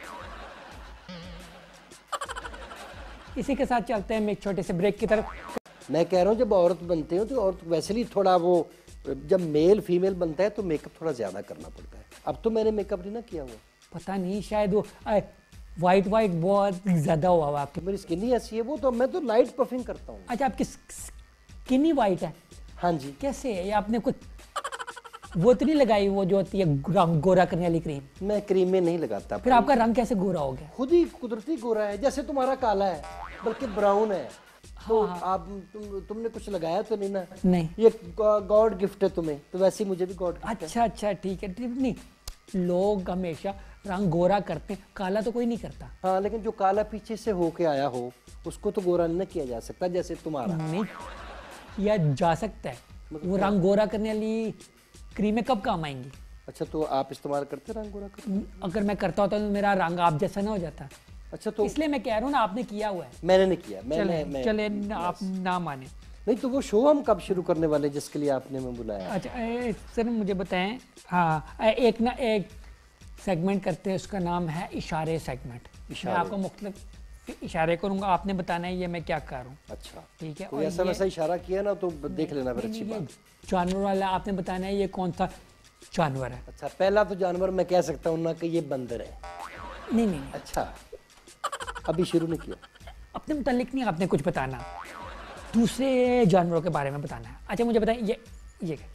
इसी के साथ चलते हैं हम एक छोटे से ब्रेक की तरफ। मैं कह रहा हूँ जब औरत बनते हो तो औरत वैसे ही थोड़ा वो, जब मेल फीमेल बनता है तो मेकअप थोड़ा ज्यादा करना पड़ता है। अब तो मैंने मेकअप नहीं ना किया हुआ, पता नहीं, शायद वो वाइट वाइट बहुत ज्यादा हुआ हुआ आपके। मेरी स्किन ही ऐसी है वो, तो मैं तो लाइट पफिंग करता हूँ। अच्छा, आपकी स्किन ही वाइट है? हाँ जी। कैसे है ये? आपने कुछ वो तो नहीं लगाई, वो जो होती है रंग गोरा करने वाली क्रीम? मैं क्रीम में नहीं लगाता। फिर आपका रंग कैसे गोरा हो गया? खुद ही कुदरती गोरा है, जैसे तुम्हारा काला है बल्कि ब्राउन है। तो आप तुम तुमने कुछ लगाया तो नहीं ना? नहीं। ये गॉड गिफ्ट है तुम्हें, तो वैसे ही मुझे भी गॉड गिफ्ट है। अच्छा अच्छा, ठीक है, ठीक नहीं। लोग हमेशा रंग गोरा करते हैं, काला तो कोई नहीं करता। हाँ, लेकिन जो काला पीछे से होके आया हो उसको तो गोरा नहीं किया जा सकता, जैसे तुम्हारा। नहीं किया जा सकता है। वो रंग गोरा करने वाली क्रीमें कब काम आएंगी? अच्छा, तो आप इस्तेमाल करते रंग गोरा कर? अगर मैं करता होता तो मेरा रंग आप जैसा ना हो जाता। अच्छा, तो इसलिए मैं कह रहा हूँ ना, आपने किया हुआ है। मैंने नहीं किया। मैंने चले मैं, चले न- आप ना माने। नहीं तो वो शो हम कब शुरू करने वाले जिसके लिए आपने मैं बुलाया? अच्छा ए, सर मुझे बताएं, हाँ ए, एक ना एक सेगमेंट करते हैं, उसका नाम है इशारे सेगमेंट। मैं आपको मुख्तलिफ इशारे करूंगा, आपने बताना है ये मैं क्या कर रहा हूँ। अच्छा, ठीक है? कोई और ऐसा ये- वैसा इशारा किया ना तो देख लेना फिर। नहीं, अच्छी ये बात। जानवर वाला आपने बताना है ये कौन सा जानवर है। अच्छा, पहला तो जानवर मैं कह सकता हूँ ना कि ये बंदर है। नहीं नहीं नहीं, अच्छा, अभी शुरू नहीं किया। अपने मुतालिक नहीं, आपने कुछ बताना, दूसरे जानवरों के बारे में बताना है। अच्छा मुझे बताएं, ये ये क्या?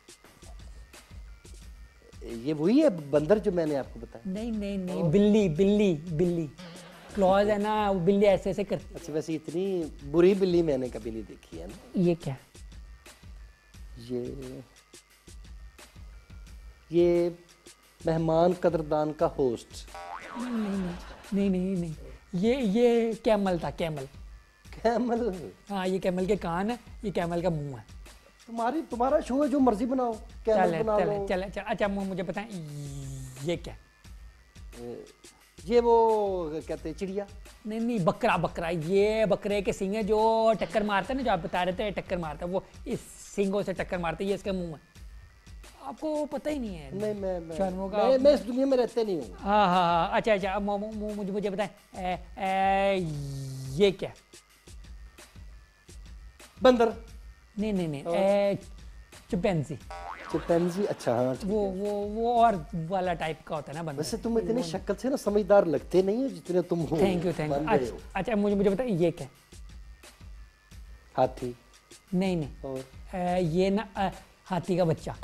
ये वही है बंदर जो मैंने आपको बताया? नहीं नहीं नहीं, बिल्ली बिल्ली बिल्ली क्लॉज है ना, वो बिल्ली ऐसे ऐसे करती। अच्छा, वैसे इतनी बुरी बिल्ली मैंने कभी नहीं देखी है ना। ये क्या? ये ये मेहमान कदरदान का होस्ट। नहीं नहीं नहीं नहीं नहीं, ये ये कैमल था, कैमल। कैमल। हाँ ये कैमल के कान है, ये कैमल का मुंह है। तुम्हारी तुम्हारा शो है, जो मर्जी बनाओ, कैमल चले बना चले लो। चले चले। अच्छा मुझे बताएं ये क्या? ये वो कहते हैं चिड़िया। नहीं नहीं बकरा, बकरा। ये बकरे के सिंग है जो टक्कर मारता है ना, जो आप बता रहे थे टक्कर मारता है, वो इस सिंगों से टक्कर मारता है। ये इसका मुंह है। आपको पता ही नहीं है? नहीं मैं मैं जानवरों का मैं, मैं इस दुनिया में रहते नहीं हूँ। हाँ हाँ हाँ। अच्छा अच्छा अब मु- मु- मुझे मुझे बताएं ये क्या? बंदर। नहीं नहीं नहीं चिंपैंजी। चिंपैंजी। अच्छा हाँ वो वो वो और वाला टाइप का होता है ना बंदर। वैसे तुम इतने शक्ल से ना समझदार लगते नहीं हो जितने तुम हो। Thank you thank you. अच्छा अच्छा मुझे मुझे बताइए ये क्या? हाथी। नहीं नहीं और आ, ये ना आ, हाथी का बच्चा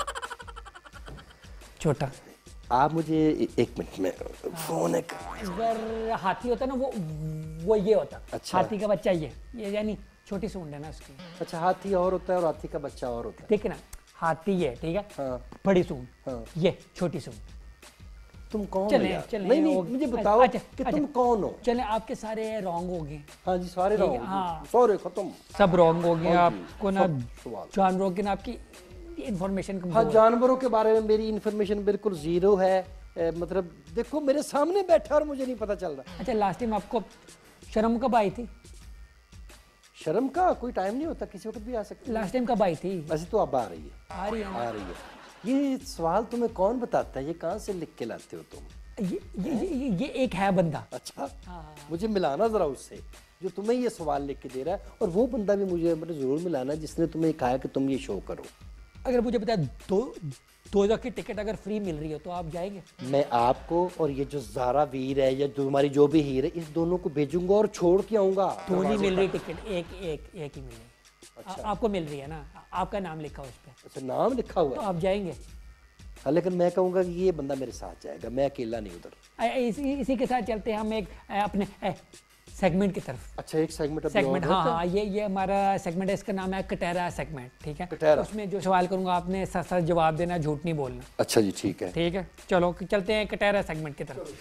छोटा। आप मुझे एक मिनट में फोन है। अगर हाथी होता ना वो वो ये होता। अच्छा। हाथी का बच्चा ये ये यानी छोटी सूंड है ना उसकी। अच्छा हाथी और होता है और हाथी का बच्चा और होता है। ठीक है ना, हाथी है ठीक है। हाँ। बड़ी सूंड। हाँ। ये छोटी सूंड। तुम कौन हो चले यार? चले नहीं नहीं वो- मुझे बताओ अच्छा, कि अच्छा, तुम कौन हो? चले आपके सारे रॉन्ग हो गए। हाँ जी सारे ठीक है, रहो। हाँ। सारे खत्म। सब रॉन्ग हो गए। हाँ जी, आपको ना सब सवाल। जानवरों की ना आपकी इंफॉर्मेशन हाँ जानवरों के बारे में मेरी इन्फॉर्मेशन बिल्कुल जीरो है। ए, मतलब देखो मेरे सामने बैठा और मुझे नहीं पता चल रहा। अच्छा लास्ट टाइम आपको शर्म कब आई थी? शर्म का कोई टाइम नहीं होता, किसी वक्त भी आ सकती है। लास्ट टाइम कब आई थी? वैसे तो अब आ रही है। आ रही है ना? आ रही है। ये सवाल तुम्हें कौन बताता है? ये कहाँ से लिख के लाते हो तुम? ये ये, ये ये एक है बंदा। अच्छा मुझे मिलाना जरा उससे जो तुम्हें ये सवाल लिख के दे रहा है, और वो बंदा भी मुझे मतलब जरूर मिलाना जिसने तुम्हें कहा कि तुम ये शो करो। अगर मुझे पता दो दो हजार की टिकट अगर फ्री मिल रही हो तो आप जाएंगे? मैं आपको और ये जो जारा वीर है या जो हमारी जो भी हीर है, इस दोनों को भेजूंगा और छोड़ के आऊंगा। दो नहीं मिल रही टिकट, एक एक एक ही मिल रही। अच्छा। आ, आपको मिल रही है ना, आपका नाम लिखा उस पर, अच्छा नाम लिखा हुआ तो है। आप जाएंगे? हाँ लेकिन मैं कहूँगा कि ये बंदा मेरे साथ जाएगा, मैं अकेला नहीं उधर। आ, इसी इसी के साथ चलते हैं हम एक आ, अपने सेगमेंट की तरफ। अच्छा एक सेगमेंट सेगमेंट हाँ हाँ ये ये हमारा सेगमेंट है, इसका नाम है कटहरा सेगमेंट। ठीक है, कटहरा। उसमें जो सवाल करूंगा आपने सच सच जवाब देना, झूठ नहीं बोलना। अच्छा जी ठीक है। ठीक है चलो चलते हैं कटहरा सेगमेंट की तरफ।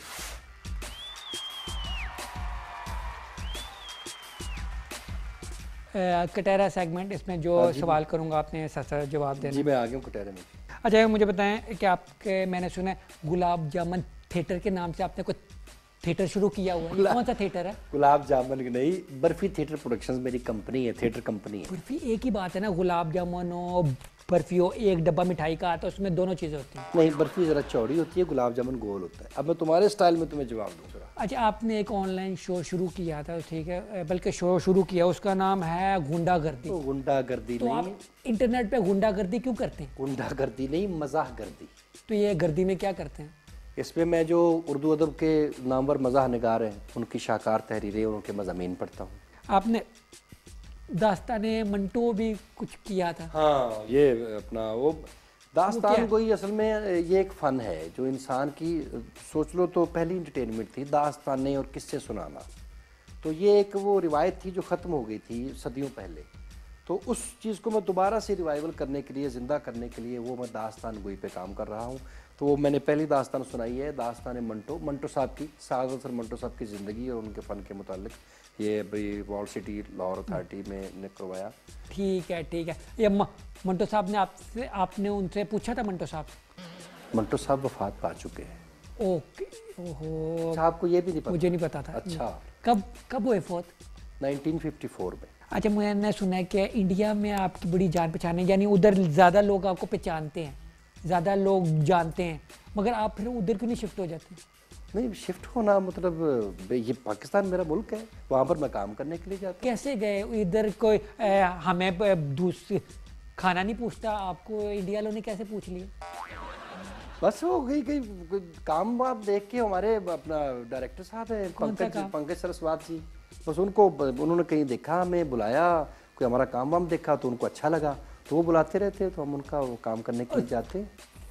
कटहरा सेगमेंट, इसमें जो सवाल करूंगा आपने सच सच जवाब देना। जी मैं आ गया हूँ कटहरे में। अच्छा मुझे बताएं कि आपके, मैंने सुना है गुलाब जामुन थिएटर के नाम से आपने कुछ थिएटर शुरू किया हुआ है, कौन सा थिएटर है? गुलाब जामुन की नहीं, बर्फी थिएटर प्रोडक्शंस मेरी कंपनी है, थिएटर कंपनी है। बर्फी एक ही बात है ना, गुलाब जामुन हो बर्फी हो, एक डब्बा मिठाई का आता है, उसमें दोनों चीज़ें होती हैं। नहीं बर्फी ज़रा चौड़ी होती है, गुलाब जामुन गोल होता है। अब मैं तुम्हारे स्टाइल में तुम्हें जवाब दूंगा। अच्छा आपने एक ऑनलाइन शो शुरू किया था, ठीक है, बल्कि शो शुरू किया, उसका नाम है गुंडागर्दी। तो गुंडागर्दी तो नहीं, आप इंटरनेट पे गुंडागर्दी क्यों करते हैं? गुंडागर्दी नहीं मजाक गर्दी। तो ये गर्दी में क्या करते हैं? इस पे मैं जो उर्दू अदब के नामवर मज़ाह निगार हैं उनकी शाकार तहरीरें और उनके मज़ामीन पढ़ता हूँ। आपने दास्ताने मंटो भी कुछ किया था? हाँ ये अपना वो दास्तान कोई असल में ये एक फ़न है जो इंसान की, सोच लो तो पहली इंटरटेनमेंट थी दास्तानें और किस्से सुनाना। तो ये एक वो रिवायत थी जो ख़त्म हो गई थी सदियों पहले। तो उस चीज़ को मैं दोबारा से रिवाइवल करने के लिए, ज़िंदा करने के लिए वो मैं दास्तान गोई पे काम कर रहा हूँ। तो वो मैंने पहली दास्तान सुनाई है, दास्तान मंटो, मंटो साहब की, सादत सर मंटो साहब की ज़िंदगी और उनके फ़न के मुतालिक। ये भाई वॉल सिटी लाहौर अथॉरिटी में ने करवाया। ठीक है ठीक है। ये म, मंटो साहब ने आपसे, आपने उनसे पूछा था मंटो साहब? मंटो साहब वफात पा चुके हैं। ओके ओहो, अच्छा आपको ये भी नहीं पता? मुझे नहीं पता था। अच्छा कब कब हुए फोर्थ? नाइनटीन फिफ्टी फोर में। अच्छा मैंने सुना है कि इंडिया में आपकी बड़ी जान पहचान है, यानी उधर ज़्यादा लोग आपको पहचानते हैं, ज़्यादा लोग जानते हैं, मगर आप फिर उधर क्यों नहीं शिफ्ट हो जाते? नहीं शिफ्ट होना मतलब ये पाकिस्तान मेरा मुल्क है, वहाँ पर मैं काम करने के लिए जाता हूँ। कैसे गए इधर? कोई ए, हमें दूसरी खाना नहीं पूछता आपको, इंडिया वालों ने कैसे पूछ लिया? बस वो गई गई काम आप देख के, हमारे अपना डायरेक्टर साहब हैं पंकज पंकज सरस्वत जी, बस उनको उन्होंने कहीं देखा, हमें बुलाया, कोई हमारा काम वाम देखा तो उनको अच्छा लगा, तो वो बुलाते रहते, तो हम उनका वो काम करने के लिए जाते।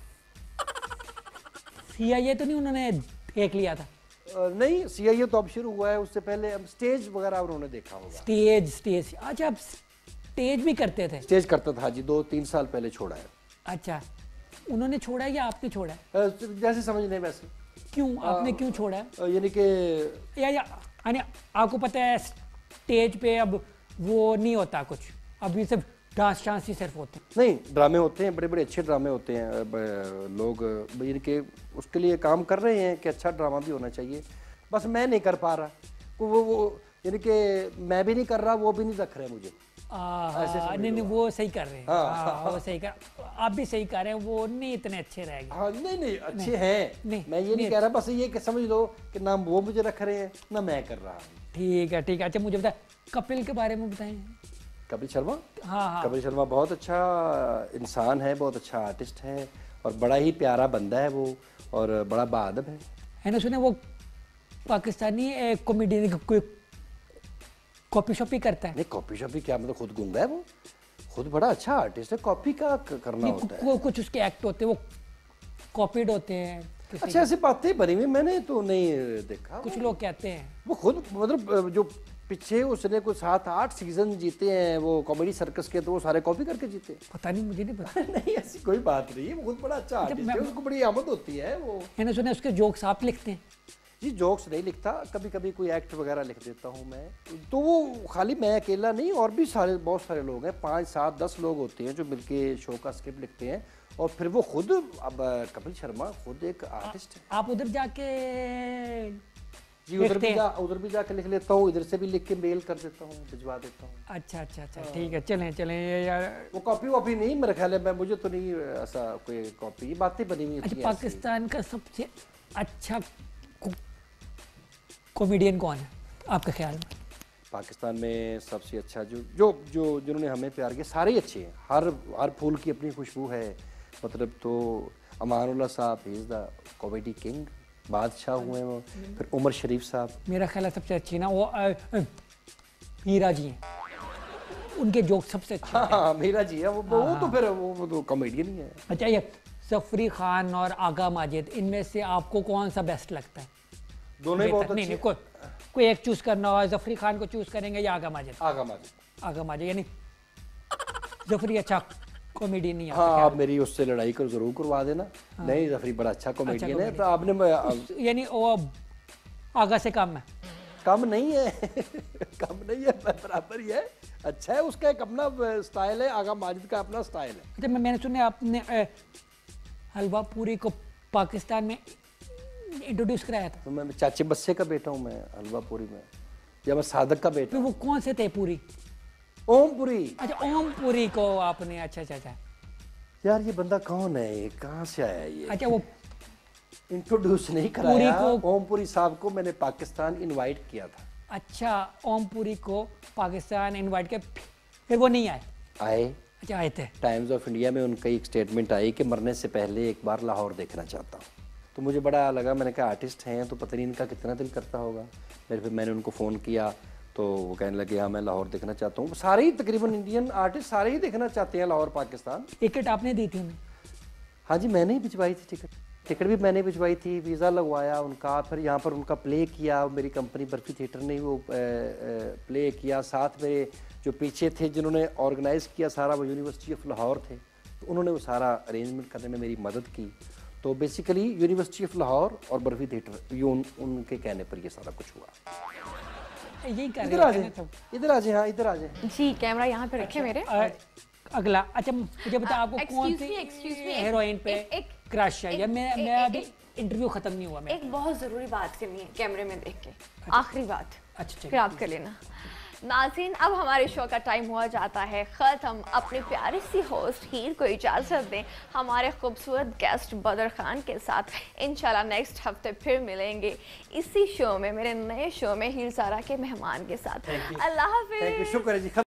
सी आई ए तो नहीं उन्होंने देख लिया था? नहीं सी आई ए तो अब शुरू हुआ है, उससे पहले अब स्टेज वगैरह उन्होंने देखा होगा। स्टेज स्टेज अच्छा आप स्टेज भी करते थे? स्टेज करता था जी, दो तीन साल पहले छोड़ा है। अच्छा उन्होंने छोड़ा है या आपने छोड़ा है? जैसे समझ नहीं वैसे। क्यों आपने क्यों छोड़ा है? यानी कि या या यानी आपको पता है स्टेज पे अब वो नहीं होता कुछ, अभी सिर्फ डांस चांस ही सिर्फ होते हैं? नहीं, ड्रामे होते हैं, बड़े बड़े अच्छे ड्रामे होते हैं, लोग इनके उसके लिए काम कर रहे हैं कि अच्छा ड्रामा भी होना चाहिए, बस मैं नहीं कर पा रहा, वो वो यानी कि मैं भी नहीं कर रहा, वो भी नहीं रख रहे मुझे। आ, नहीं नहीं वो सही कर रहे हैं। हाँ, हाँ, वो सही कर, आप भी सही कर रहे हैं, वो नहीं इतने अच्छे रहेंगे। हाँ नहीं नहीं अच्छे हैं, मैं ये नहीं, नहीं कह रहा, बस ये कि समझ लो कि ना वो मुझे रख रहे हैं ना मैं कर रहा हूँ। ठीक है ठीक है। अच्छा मुझे बताए कपिल के बारे में बताएं। कपिल शर्मा? हाँ हाँ। कपिल शर्मा बहुत अच्छा इंसान है, बहुत अच्छा आर्टिस्ट है और बड़ा ही प्यारा बंदा है वो, और बड़ा बाअदब है। है ना, सुने वो पाकिस्तानी कॉमेडियन कोई कॉपी शॉपी करता है? नहीं कॉपी शॉपी क्या, मतलब खुद गूंगा है वो, खुद बड़ा अच्छा आर्टिस्ट है, कॉपी का करना होता है। कुछ उसके एक्ट होते हैं वो कॉपीड होते हैं। अच्छा ऐसी बातें बनी हुई मैंने तो नहीं देखा। कुछ लोग कहते हैं वो खुद मतलब जो पीछे उसने कुछ सात आठ सीजन जीते हैं वो कॉमेडी सर्कस के, तो वो सारे कॉपी करके जीते। पता नहीं, मुझे नहीं पता। नहीं ऐसी कोई बात नहीं है, वो खुद बड़ा अच्छा आर्टिस्ट है, उसको बड़ी आमद होती है। वो मैंने सुना उसके जोक्स आप लिखते हैं? जी जोक्स नहीं लिखता, कभी कभी कोई एक्ट वगैरह लिख देता हूँ मैं, तो वो खाली मैं अकेला नहीं, और भी सारे बहुत सारे लोग हैं, पाँच सात दस लोग होते हैं जो मिलके शो का स्क्रिप्ट लिखते हैं, और फिर वो खुद, अब कपिल शर्मा खुद एक आर्टिस्ट है। आप उधर जाके जी उधर भी जा उधर भी जाके लिख लेता हूँ, इधर से भी लिख के मेल कर देता हूँ, भिजवा देता हूँ। अच्छा अच्छा अच्छा ठीक है, चलें चलें यार। वो कॉपी वॉपी नहीं मेरे ख्याल है, मैं मुझे तो नहीं ऐसा कोई कॉपी, ये बातें बनी हुई। अच्छा पाकिस्तान का सबसे अच्छा कॉमेडियन कौन है आपके ख्याल में? पाकिस्तान में सबसे अच्छा जो जो जो जिन्होंने हमें प्यार किया सारे ही अच्छे हैं, हर हर फूल की अपनी खुशबू है, मतलब तो अमानुल्लाह साहब इज़ द कॉमेडी किंग, बादशाह हुए वो, फिर उमर शरीफ साहब मेरा ख्याल है सबसे अच्छी ना वो मीरा जी हैं, उनके जोक सबसे अच्छे। हाँ मीरा जी है वो, वो तो फिर वो, वो तो कॉमेडियन ही है। अच्छा ये जफरी खान और आगा माजिद, इनमें से आपको कौन सा बेस्ट लगता है? दोनों ही बहुत अच्छे। नहीं नहीं कोई कोई एक चूज करना हो, जफरी खान को चूज करेंगे या आगा माजिद? आगा माजिद। आगा माजिद यानी जफरी अच्छा कॉमेडियन नहीं है? हाँ आप मेरी उससे लड़ाई कर जरूर करवा देना। हाँ। नहीं जफरी बड़ा अच्छा कॉमेडियन है, तो आपने यानी वो आगा से कम है? कम नहीं है कम नहीं है, बराबर ही है, अच्छा है, उसका एक अपना स्टाइल है, आगा माजिद का अपना स्टाइल है। अच्छा मैंने सुना आपने हलवा पूरी को पाकिस्तान में इंट्रोड्यूस कराया था? तो मैं चाचे बस्से का बेटा हूँ, मैं हलवा पूरी में, या मैं सादक का बेटा। तो वो कौन से थे पूरी? ओम पुरी। अच्छा ओम पुरी को आपने, अच्छा अच्छा अच्छा। यार ये बंदा कौन है, ये कहाँ से आया ये? अच्छा वो इंट्रोड्यूस नहीं कराया को... ओम पुरी साहब को मैंने पाकिस्तान इनवाइट किया था। अच्छा ओम पुरी को पाकिस्तान इनवाइट किया, फिर वो नहीं आए? आए। अच्छा आए थे। टाइम्स ऑफ इंडिया में उनका एक स्टेटमेंट आई कि मरने से पहले एक बार लाहौर देखना चाहता हूँ, तो मुझे बड़ा लगा, मैंने कहा आर्टिस्ट हैं तो पता नहीं इनका कितना दिल करता होगा। मेरे फिर मैंने उनको फ़ोन किया तो वो कहने लगे हाँ मैं लाहौर देखना चाहता हूँ। सारे ही तकरीबन इंडियन आर्टिस्ट सारे ही देखना चाहते हैं लाहौर पाकिस्तान। टिकट आपने दी थी उन्हें? हाँ जी मैंने ही भिजवाई थी टिकट, टिकट भी मैंने भिजवाई थी, वीज़ा लगवाया उनका, फिर यहाँ पर उनका प्ले किया, मेरी कंपनी बर्फी थिएटर ने वो प्ले किया, साथ मेरे जो पीछे थे जिन्होंने ऑर्गेनाइज़ किया सारा, वो यूनिवर्सिटी ऑफ लाहौर थे, तो उन्होंने वो सारा अरेंजमेंट करने में मेरी मदद की। तो बेसिकली यूनिवर्सिटी ऑफ लाहौर और बर्फी थिएटर, ये उन, उनके कहने पर ये सारा कुछ हुआ। यही कर इधर आ जाए, इधर आ जाए, हाँ इधर आ जाए जी, कैमरा यहाँ पे रखे मेरे। अगला अच्छा मुझे बता, आपको कौन सी हीरोइन पे क्रश है? या मैं मैं अभी इंटरव्यू खत्म नहीं हुआ, मैं एक बहुत ज़रूरी बात करनी है कैमरे में देख के, आखिरी बात, अच्छा फिर आप कर लेना। नाज़रीन अब हमारे शो का टाइम हुआ जाता है ख़त्म। अपनी प्यारी सी होस्ट हीर को इजाज़त दें हमारे खूबसूरत गेस्ट बदर खान के साथ। इंशाल्लाह नेक्स्ट हफ्ते फिर मिलेंगे इसी शो में, मेरे नए शो में हीर सारा के मेहमान के साथ। अल्लाह हाफ़िज़। शुक्र है जी।